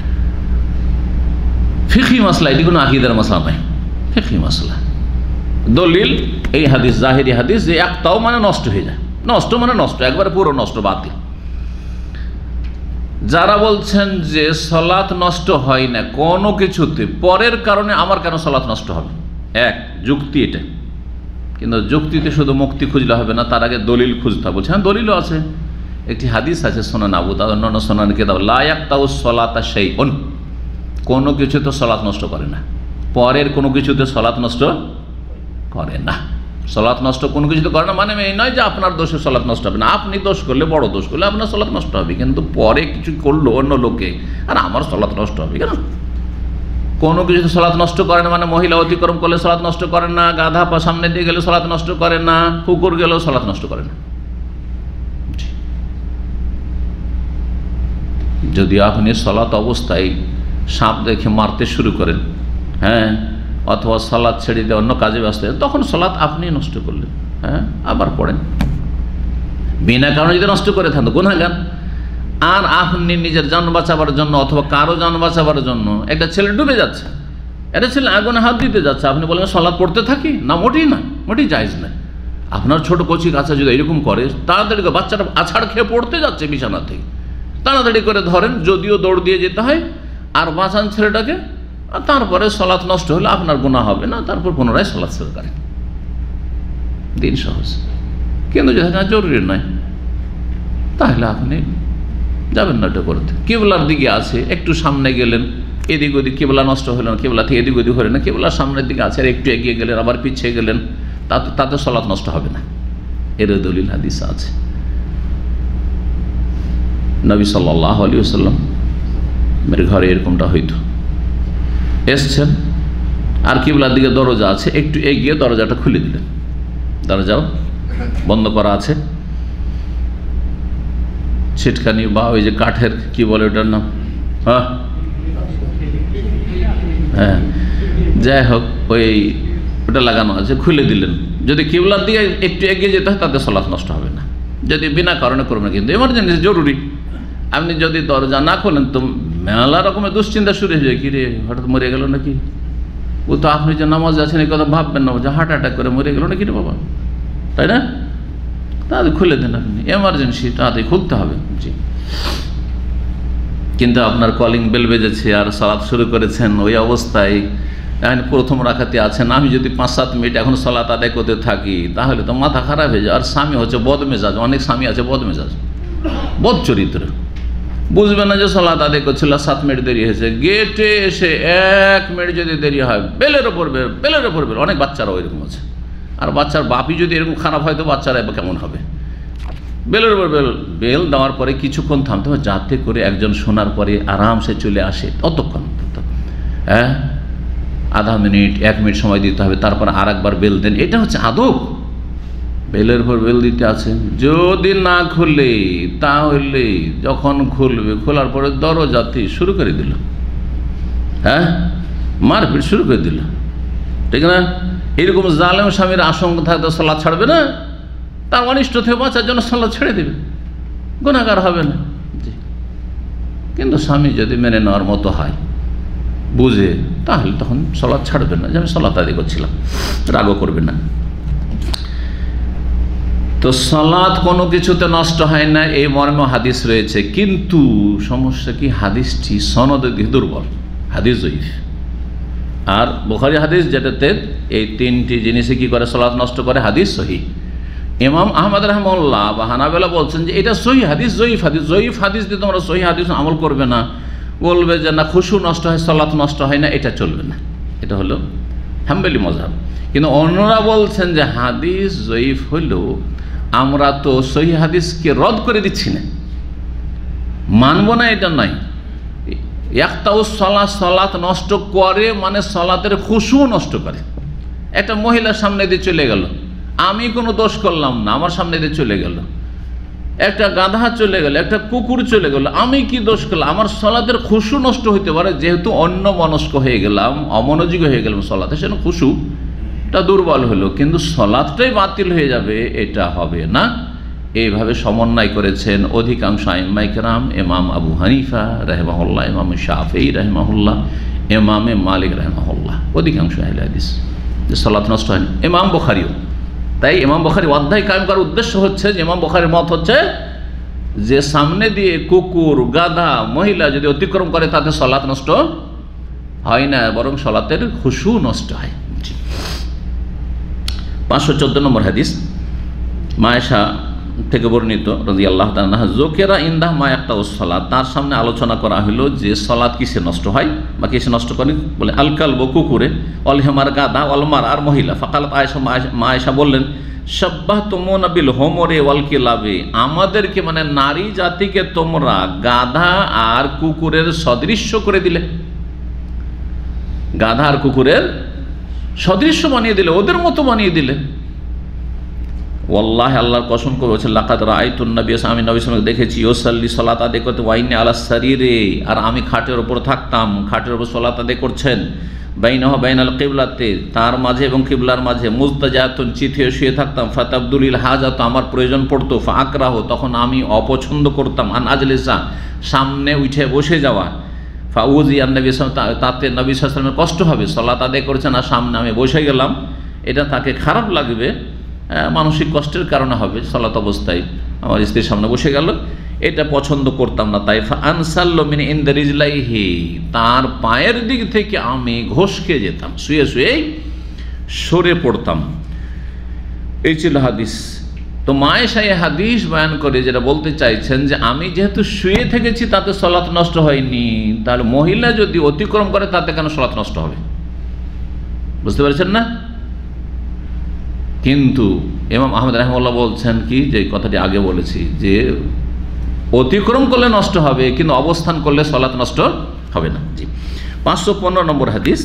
ফিকহি মাসলা, এটি কোনো আকীদার মাসলা নাই, ফিকহি মাসলা। দলিল এই হাদিস, জাহিরি হাদিস, যে একটাও মানে নষ্ট হয়ে যায়। নষ্ট মানে নষ্ট, একবারে পুরো নষ্ট, বাতিল। যারা বলছেন যে সালাত নষ্ট হয় না কোনো কিছুতে, পরের কারণে আমার কেন সালাত নষ্ট হবে, এক যুক্তি এটা, কিন্তু যুক্তিতে শুধু মুক্তি খুঁজলে হবে না, তার আগে দলিল খুঁজতে হবে। বলছেন দলিলও আছে, একটি হাদিস আছে সুনান আবু দাউদ অন্যান্য সুনান কিতাব, লা ইয়াকতাউ সালাতা শাইউন, কোনো কিছুতে সালাত নষ্ট করে না, পরের কোনো কিছুতে সালাত নষ্ট করে না। সালাত নষ্ট কোনো কিছুতে করে না মানে এই নয় যে আপনার দোষে সালাত নষ্ট হবে না, আপনি দোষ করলে, বড় দোষ করলে আপনার সালাত নষ্ট হবে, কিন্তু পরে কিছু করলো অন্য লোকে আর আমার সালাত নষ্ট হবে কেন? কোনো কিছুতে সালাত নষ্ট করে না মানে মহিলা অতিক্রম করলে সালাত নষ্ট করে না, গাধা পা সামনে দিয়ে গেলে সালাত নষ্ট করে না, কুকুর গেলেও সালাত নষ্ট করে না। যদি আপনি সালাত অবস্থায় সাপ দেখে মারতে শুরু করেন, হ্যাঁ, অথবা সালাত ছেড়ে দিয়ে অন্য কাজে ব্যস্ত, তখন সালাত আপনি নষ্ট করলেন, হ্যাঁ, আবার পড়েন। বিনা কারণে যদি নষ্ট করে থাকেন গুনাহগার। আর আপনি নিজের জান বাঁচাবার জন্য অথবা কারো জান বাঁচাবার জন্য, একটা ছেলে ডুবে যাচ্ছে, একটা ছেলে আগুনে হাত দিতে যাচ্ছে, আপনি বলেন সালাত পড়তে থাকি না, মোটেই না, মোটেই জায়েজ না। আপনার ছোট কচি কাছে যদি এরকম করে, তাড়াতাড়ি করে বাচ্চাটা আছাড় খেয়ে পড়তে যাচ্ছে বিছানা থেকে, তাড়াতাড়ি করে ধরেন, যদিও দৌড় দিয়ে যেতে হয়, আর বাঁচান ছেলেটাকে, আর তারপরে সালাত নষ্ট হলে আপনার গুনাহ হবে না, তারপর পুনরায় সালাত শুরু করেন, দিন সহজ। কিন্তু যেটা জরুরি নয় তাহলে আপনি যাবেন না এটা করতে। কেবলার দিকে আছে, একটু সামনে গেলেন, এদিক ওদিক কেবলা নষ্ট হলো না, কেবলা থেকে এদিক ওদিক হলেন না, কেবলার সামনের দিকে আছে আর একটু এগিয়ে গেলেন, আবার পিছিয়ে গেলেন, তাতে তাতে সালাত নষ্ট হবে না, এর দলিল হাদিস আছে। নবী সাল্লাল্লাহু আলাইহি ওয়াসাল্লাম এর ঘরে এরকমটা হইতো, এসছেন আর কিবলার দিকে দরজা আছে, একটু এগিয়ে দরজাটা খুলে দিলেন, দরজাও বন্ধ করা আছে, ছিটকানি বা ওই যে কাঠের কি বলে ওটার নাম, হ্যাঁ হ্যাঁ যাই হোক ওই ওটা লাগানো আছে, খুলে দিলেন। যদি কিবলার দিকে একটু এগিয়ে যেতে হয় তাতে সালাত নষ্ট হবে না, যদি বিনা কারণে করবেন। কিন্তু এমার্জেন্সি জরুরি, আপনি যদি দরজা না খোলেন তো মেলা রকমের দুশ্চিন্তা শুরু হয়ে যায়, কি রে হঠাৎ মরে গেল নাকি, ও তো আপনি যে নামাজ আছেন এই কথা ভাববেন না, যে হার্ট অ্যাটাক করে মরে গেল নাকি রে বাবা, তাই না? তাহলে খুলে দেন আপনি, এমার্জেন্সি তাড়াতাড়ি খুলতে হবে। জি, কিন্তু আপনার কলিং বেল বেজেছে আর সালাত শুরু করেছেন, ওই অবস্থায় এখন প্রথম রাখাতে আছেন, আমি যদি পাঁচ সাত মিনিট এখন সালাত আদায় করতে থাকি তাহলে তো মাথা খারাপ হয়ে যায়। আর স্বামী হচ্ছে বদমেজাজ, অনেক স্বামী আছে বদমেজাজ, বদ চরিত্র, বুঝবে না যে সালাত আদায় করছিল, সাত মিনিট দেরি হয়েছে, গেটে এসে এক মিনিট যদি দেরি হয় বেলের ওপর বেল, বেলের ওপর বেল। অনেক বাচ্চারা ওইরকম আছে, আর বাচ্চার বাপই যদি এরকম খারাপ হয় তো বাচ্চারা এবার কেমন হবে? বেলের উপর বেল, বেল দেওয়ার পরে কিছুক্ষণ থামতে হবে যাতে করে একজন শোনার পরে আরামসে চলে আসে, ততক্ষণ হ্যাঁ আধা মিনিট এক মিনিট সময় দিতে হবে, তারপর আর একবার বেল দেন, এটা হচ্ছে আদব। বেলের উপর বেল দিতে আছে, যদি না খুলে তাহলে যখন খুলবে, খোলার পরে দরজাতে শুরু করে দিল, হ্যাঁ মারপিট শুরু করে দিল, ঠিক না? এরকম জালেম স্বামীর আশঙ্কা থাকতে সালাত ছাড়বে না, তার অনিষ্ট থেকে বাঁচার জন্য সালাত ছেড়ে দেবে, গুনাহগার হবে না। জি, কিন্তু স্বামী যদি মেনে নেওয়ার মতো হয়, বুঝে, তাহলে তখন সালাত ছাড়বে না, যে আমি সালাত আদায় করছিলাম, রাগও করবে না। তো সালাত কোনো কিছুতে নষ্ট হয় না, এই মর্মে হাদিস রয়েছে, কিন্তু সমস্যা কি হাদিসটি সনদে দুর্বল, হাদিস জয়ীফ। আর বুখারী হাদিস যেটাতে এই তিনটি জিনিসে কি করে সালাত নষ্ট করে, হাদিস সহিহ। ইমাম আহমদ রাহমাহুল্লাহ বা হানাবেলা বলছেন যে এটা সহিহ হাদিস, জয়ীফ হাদিস। জয়ীফ হাদিস দিয়ে তোমরা সহিহ হাদিস আমল করবে না, বলবে যে না খুশু নষ্ট হয়, সালাত নষ্ট হয় না, এটা চলবে না। এটা হলো হাম্বলি মাযহাব। কিন্তু অন্যরা বলছেন যে হাদিস জয়ীফ হলেও আমরা তো সহিহ হাদিসকে রদ করে দিচ্ছি না, মানব না, এটা নয়। ইয়াকতাউ সালাত, সালাত নষ্ট করে মানে সালাতের খুশু নষ্ট করে। একটা মহিলার সামনে দিয়ে চলে গেল, আমি কোনো দোষ করলাম না, আমার সামনে দিয়ে চলে গেল, একটা গাধা চলে গেল, একটা কুকুর চলে গেল, আমি কি দোষ করলাম? আমার সালাতের খুশু নষ্ট হইতে পারে, যেহেতু অন্য মনস্ক হয়ে গেলাম, অমনোযোগী হয়ে গেলাম সালাতে, সেজন্য খুশুটা দুর্বল হলো, কিন্তু সালাতটাই বাতিল হয়ে যাবে এটা হবে না। এইভাবে সমন্বয় করেছেন অধিকাংশ আইম্মায়ে কেরাম, ইমাম আবু হানিফা রাহিমাহুল্লাহ, ইমাম শাফিঈ রাহিমাহুল্লাহ, ইমামে মালিক রাহিমাহুল্লাহ, অধিকাংশ আহলে হাদিস, যে সালাত নষ্ট হয়নি। ইমাম বুখারীও তাই। ইমাম বুখারী অধ্যায় কায়েম করার উদ্দেশ্য হচ্ছে যে ইমাম বুখারীর মত হচ্ছে যে সামনে দিয়ে কুকুর, গাধা, মহিলা যদি অতিক্রম করে তাতে সালাত নষ্ট হয় না, বরং সালাতের খুশু নষ্ট হয়। পাঁচশো চোদ্দ নম্বর হাদিস, মায়েশা থেকে বর্ণিত রাদিয়াল্লাহু তাআলা আনহা, জোকেরা ইনদাহ মা ইয়াকতাউস সালাত, তার সামনে আলোচনা করা হলো যে সালাত কিসে নষ্ট হয় বা কিসে নষ্ট করে। বলে আল কালবু কুকুরে, অল হেমার গাধা, অল মার আর মহিলা। ফাকালাত আয়েশা, মা আয়েশা বললেন, শাব্বাহতুমুনা বিল হুমুরি ওয়াল কিলাবি, আমাদেরকে মানে নারী জাতিকে তোমরা গাধা আর কুকুরের সদৃশ্য করে দিলে, গাধা আর কুকুরের সদৃশ্য বানিয়ে দিলে, ওদের মতো বানিয়ে দিলে। ওয়াল্লাহি, আল্লাহর কসম করে বলছেন, লাকাদ রাআইতুন নবী, আমি নবী সাল্লাল্লাহু আলাইহি ওয়াসাল্লাম দেখেছি, ইউসাল্লি সালাত আদায় করতে, ওয়াইনি আলা সারিরে, আর আমি খাটের উপর থাকতাম, খাটের উপর সালাত আদায় করছেন, বাইনাহু বাইনাল কিবলাতে, তার মাঝে এবং কিবলার মাঝে, মুস্তাজাতুন, চিঠিয়ে শুয়ে থাকতাম, ফাতাবদুলিল হাজাত, আমার প্রয়োজন পড়তো, ফাকরাহু, তখন আমি অপছন্দ করতাম, আন আজলিসা, সামনে উঠে বসে যাওয়া, ফাউজি আন নবী সাল্লাল্লাহু আলাইহি ওয়াসাল্লাম, তাতে নবী সাল্লাল্লাহু আলাইহি ওয়াসাল্লামের কষ্ট হবে, সালাত আদায় করছেন আর সামনে আমি বসে গেলাম, এটা তাকে খারাপ লাগবে, মানসিক কষ্টের কারণে হবে, সালাত অবস্থায় আমার স্ত্রীর সামনে বসে গেল, এটা পছন্দ করতাম না। তাই আনসাল্লু মিন ইনদি রিজলাইহি, তার পায়ের দিক থেকে আমি ঘষকে যেতাম, শুয়ে শুয়েই সরে পড়তাম। এই ছিল হাদিস। তো মায়েশা এই হাদিস বয়ান করে যেটা বলতে চাইছেন যে আমি যেহেতু শুয়ে থেকেছি তাতে সালাত নষ্ট হয়নি, তাহলে মহিলা যদি অতিক্রম করে তাতে কেন সালাত নষ্ট হবে? বুঝতে পারছেন না? কিন্তু ইমাম আহমদ রাহিমাহুল্লাহ বলছেন কি, যে কথাটি আগে বলেছি, যে অতিক্রম করলে নষ্ট হবে, কিন্তু অবস্থান করলে সালাত নষ্ট হবে না। জি, পাঁচশো পনেরো নম্বর হাদিস,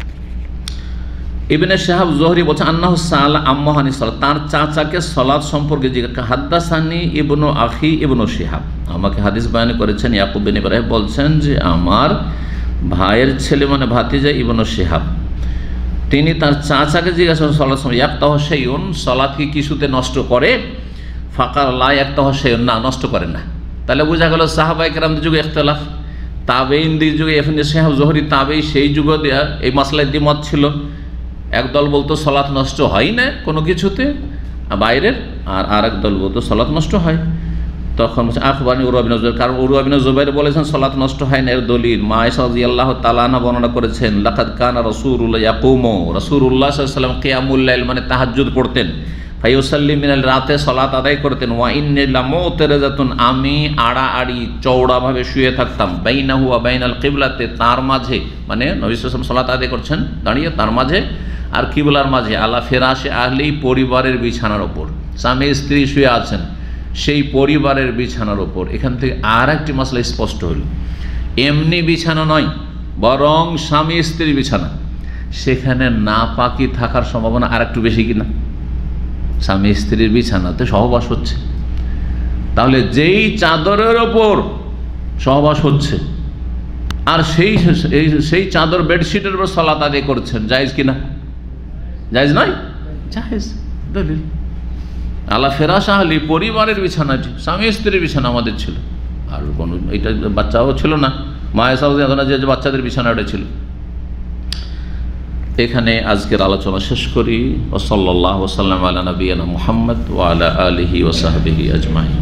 ইবনে শাহাব জোহরি বলছেন, আন্নাহু সাআলা আম্মা আনিস সালাত, তার চাচাকে সালাত সম্পর্কে জিজ্ঞাসা। হাদ্দাসানি ইবনু আখি ইবনু শিহাব, আমাকে হাদিস বয়ান করেছেন ইয়াকুব বিন ইব্রাহিম, বলছেন যে আমার ভাইয়ের ছেলে মানে ভাতিজা ইবনু শিহাব, তিনি তার চাচাকে জিজ্ঞাসা করেন, সালাত সময় ইয়াকতাহু শাইউন, সালাত কি কিছুতে নষ্ট করে? ফাকার লা ইয়াকতাহু শাইউন, না, নষ্ট করে না। তাহলে বোঝা গেল সাহাবায়ে কেরামদের যুগে ইখতিলাফ, তাবেঈনদের যুগে ইবনে শাহাব জোহরি তাবেঈ, সেই যুগে এই মাসলায় দ্বিমত ছিল। একদল বলতো সালাত নষ্ট হয় না কোনো কিছুতে বাইরের, আর আরেক দল বলতো সালাত নষ্ট হয়। তখন আখবারনি উরওয়া বিন জুবাইর, কারণ উরওয়া বিন জুবাইর বলেছেন সালাত নষ্ট হয় না, এর দলিল মা আয়েশা রাদিয়াল্লাহু তাআলা আনহা বর্ণনা করেছেন, লাকাদ কানা রাসূলুল্লাহ ইয়াকুমু, রাসূলুল্লাহ সাল্লাল্লাহু আলাইহি ওয়াসাল্লাম কিয়ামুল লাইল মানে তাহাজ্জুদ পড়তেন, ফায়ুসাল্লি মিনাল, রাতে সালাত আদায় করতেন, ওয়া ইন্নী লামুতারাজাতুন, আমি আড়াআড়ি চওড়াভাবে শুয়ে থাকতাম, বাইনাহু ওয়া বাইনাল কিবলাতে, তার মাঝে মানে নবী সাল্লাল্লাহু আলাইহি ওয়াসাল্লাম সালাত আদায় করছেন দাঁড়িয়ে, তার মাঝে আর কিবলার মাঝে, আলা ফিরাশে আহলি, পরিবারের বিছানার ওপর, স্বামী স্ত্রী শুয়ে আছেন সেই পরিবারের বিছানার ওপর। এখান থেকে আর একটি মাসলা স্পষ্ট হল, এমনি বিছানা নয়, বরং স্বামী স্ত্রীর বিছানা, সেখানে নাপাকি থাকার সম্ভাবনা আর একটু বেশি কিনা? স্বামী স্ত্রীর বিছানাতে সহবাস হচ্ছে, তাহলে যেই চাদরের ওপর সহবাস হচ্ছে আর সেই সেই চাদর বেডশিটের উপর সালাত আদায় করছেন, জায়েজ কিনা? জায়েজ নয়? জায়েজ। দলিল আলা ফেরাশ আহলি, পরিবারের বিছানাটি, স্বামী স্ত্রীর বিছানা আমাদের ছিল, আর কোনো এটা বাচ্চাও ছিল না, মায়ের সাথে যে বাচ্চাদের বিছানাটা ছিল। এখানে আজকের আলোচনা শেষ করি। ওয়া সাল্লাল্লাহু ওয়া সাল্লাম আলা নবিয়িনা মুহাম্মদ ওয়া আলা আলিহি ওয়া সাহবিহি আজমাইন।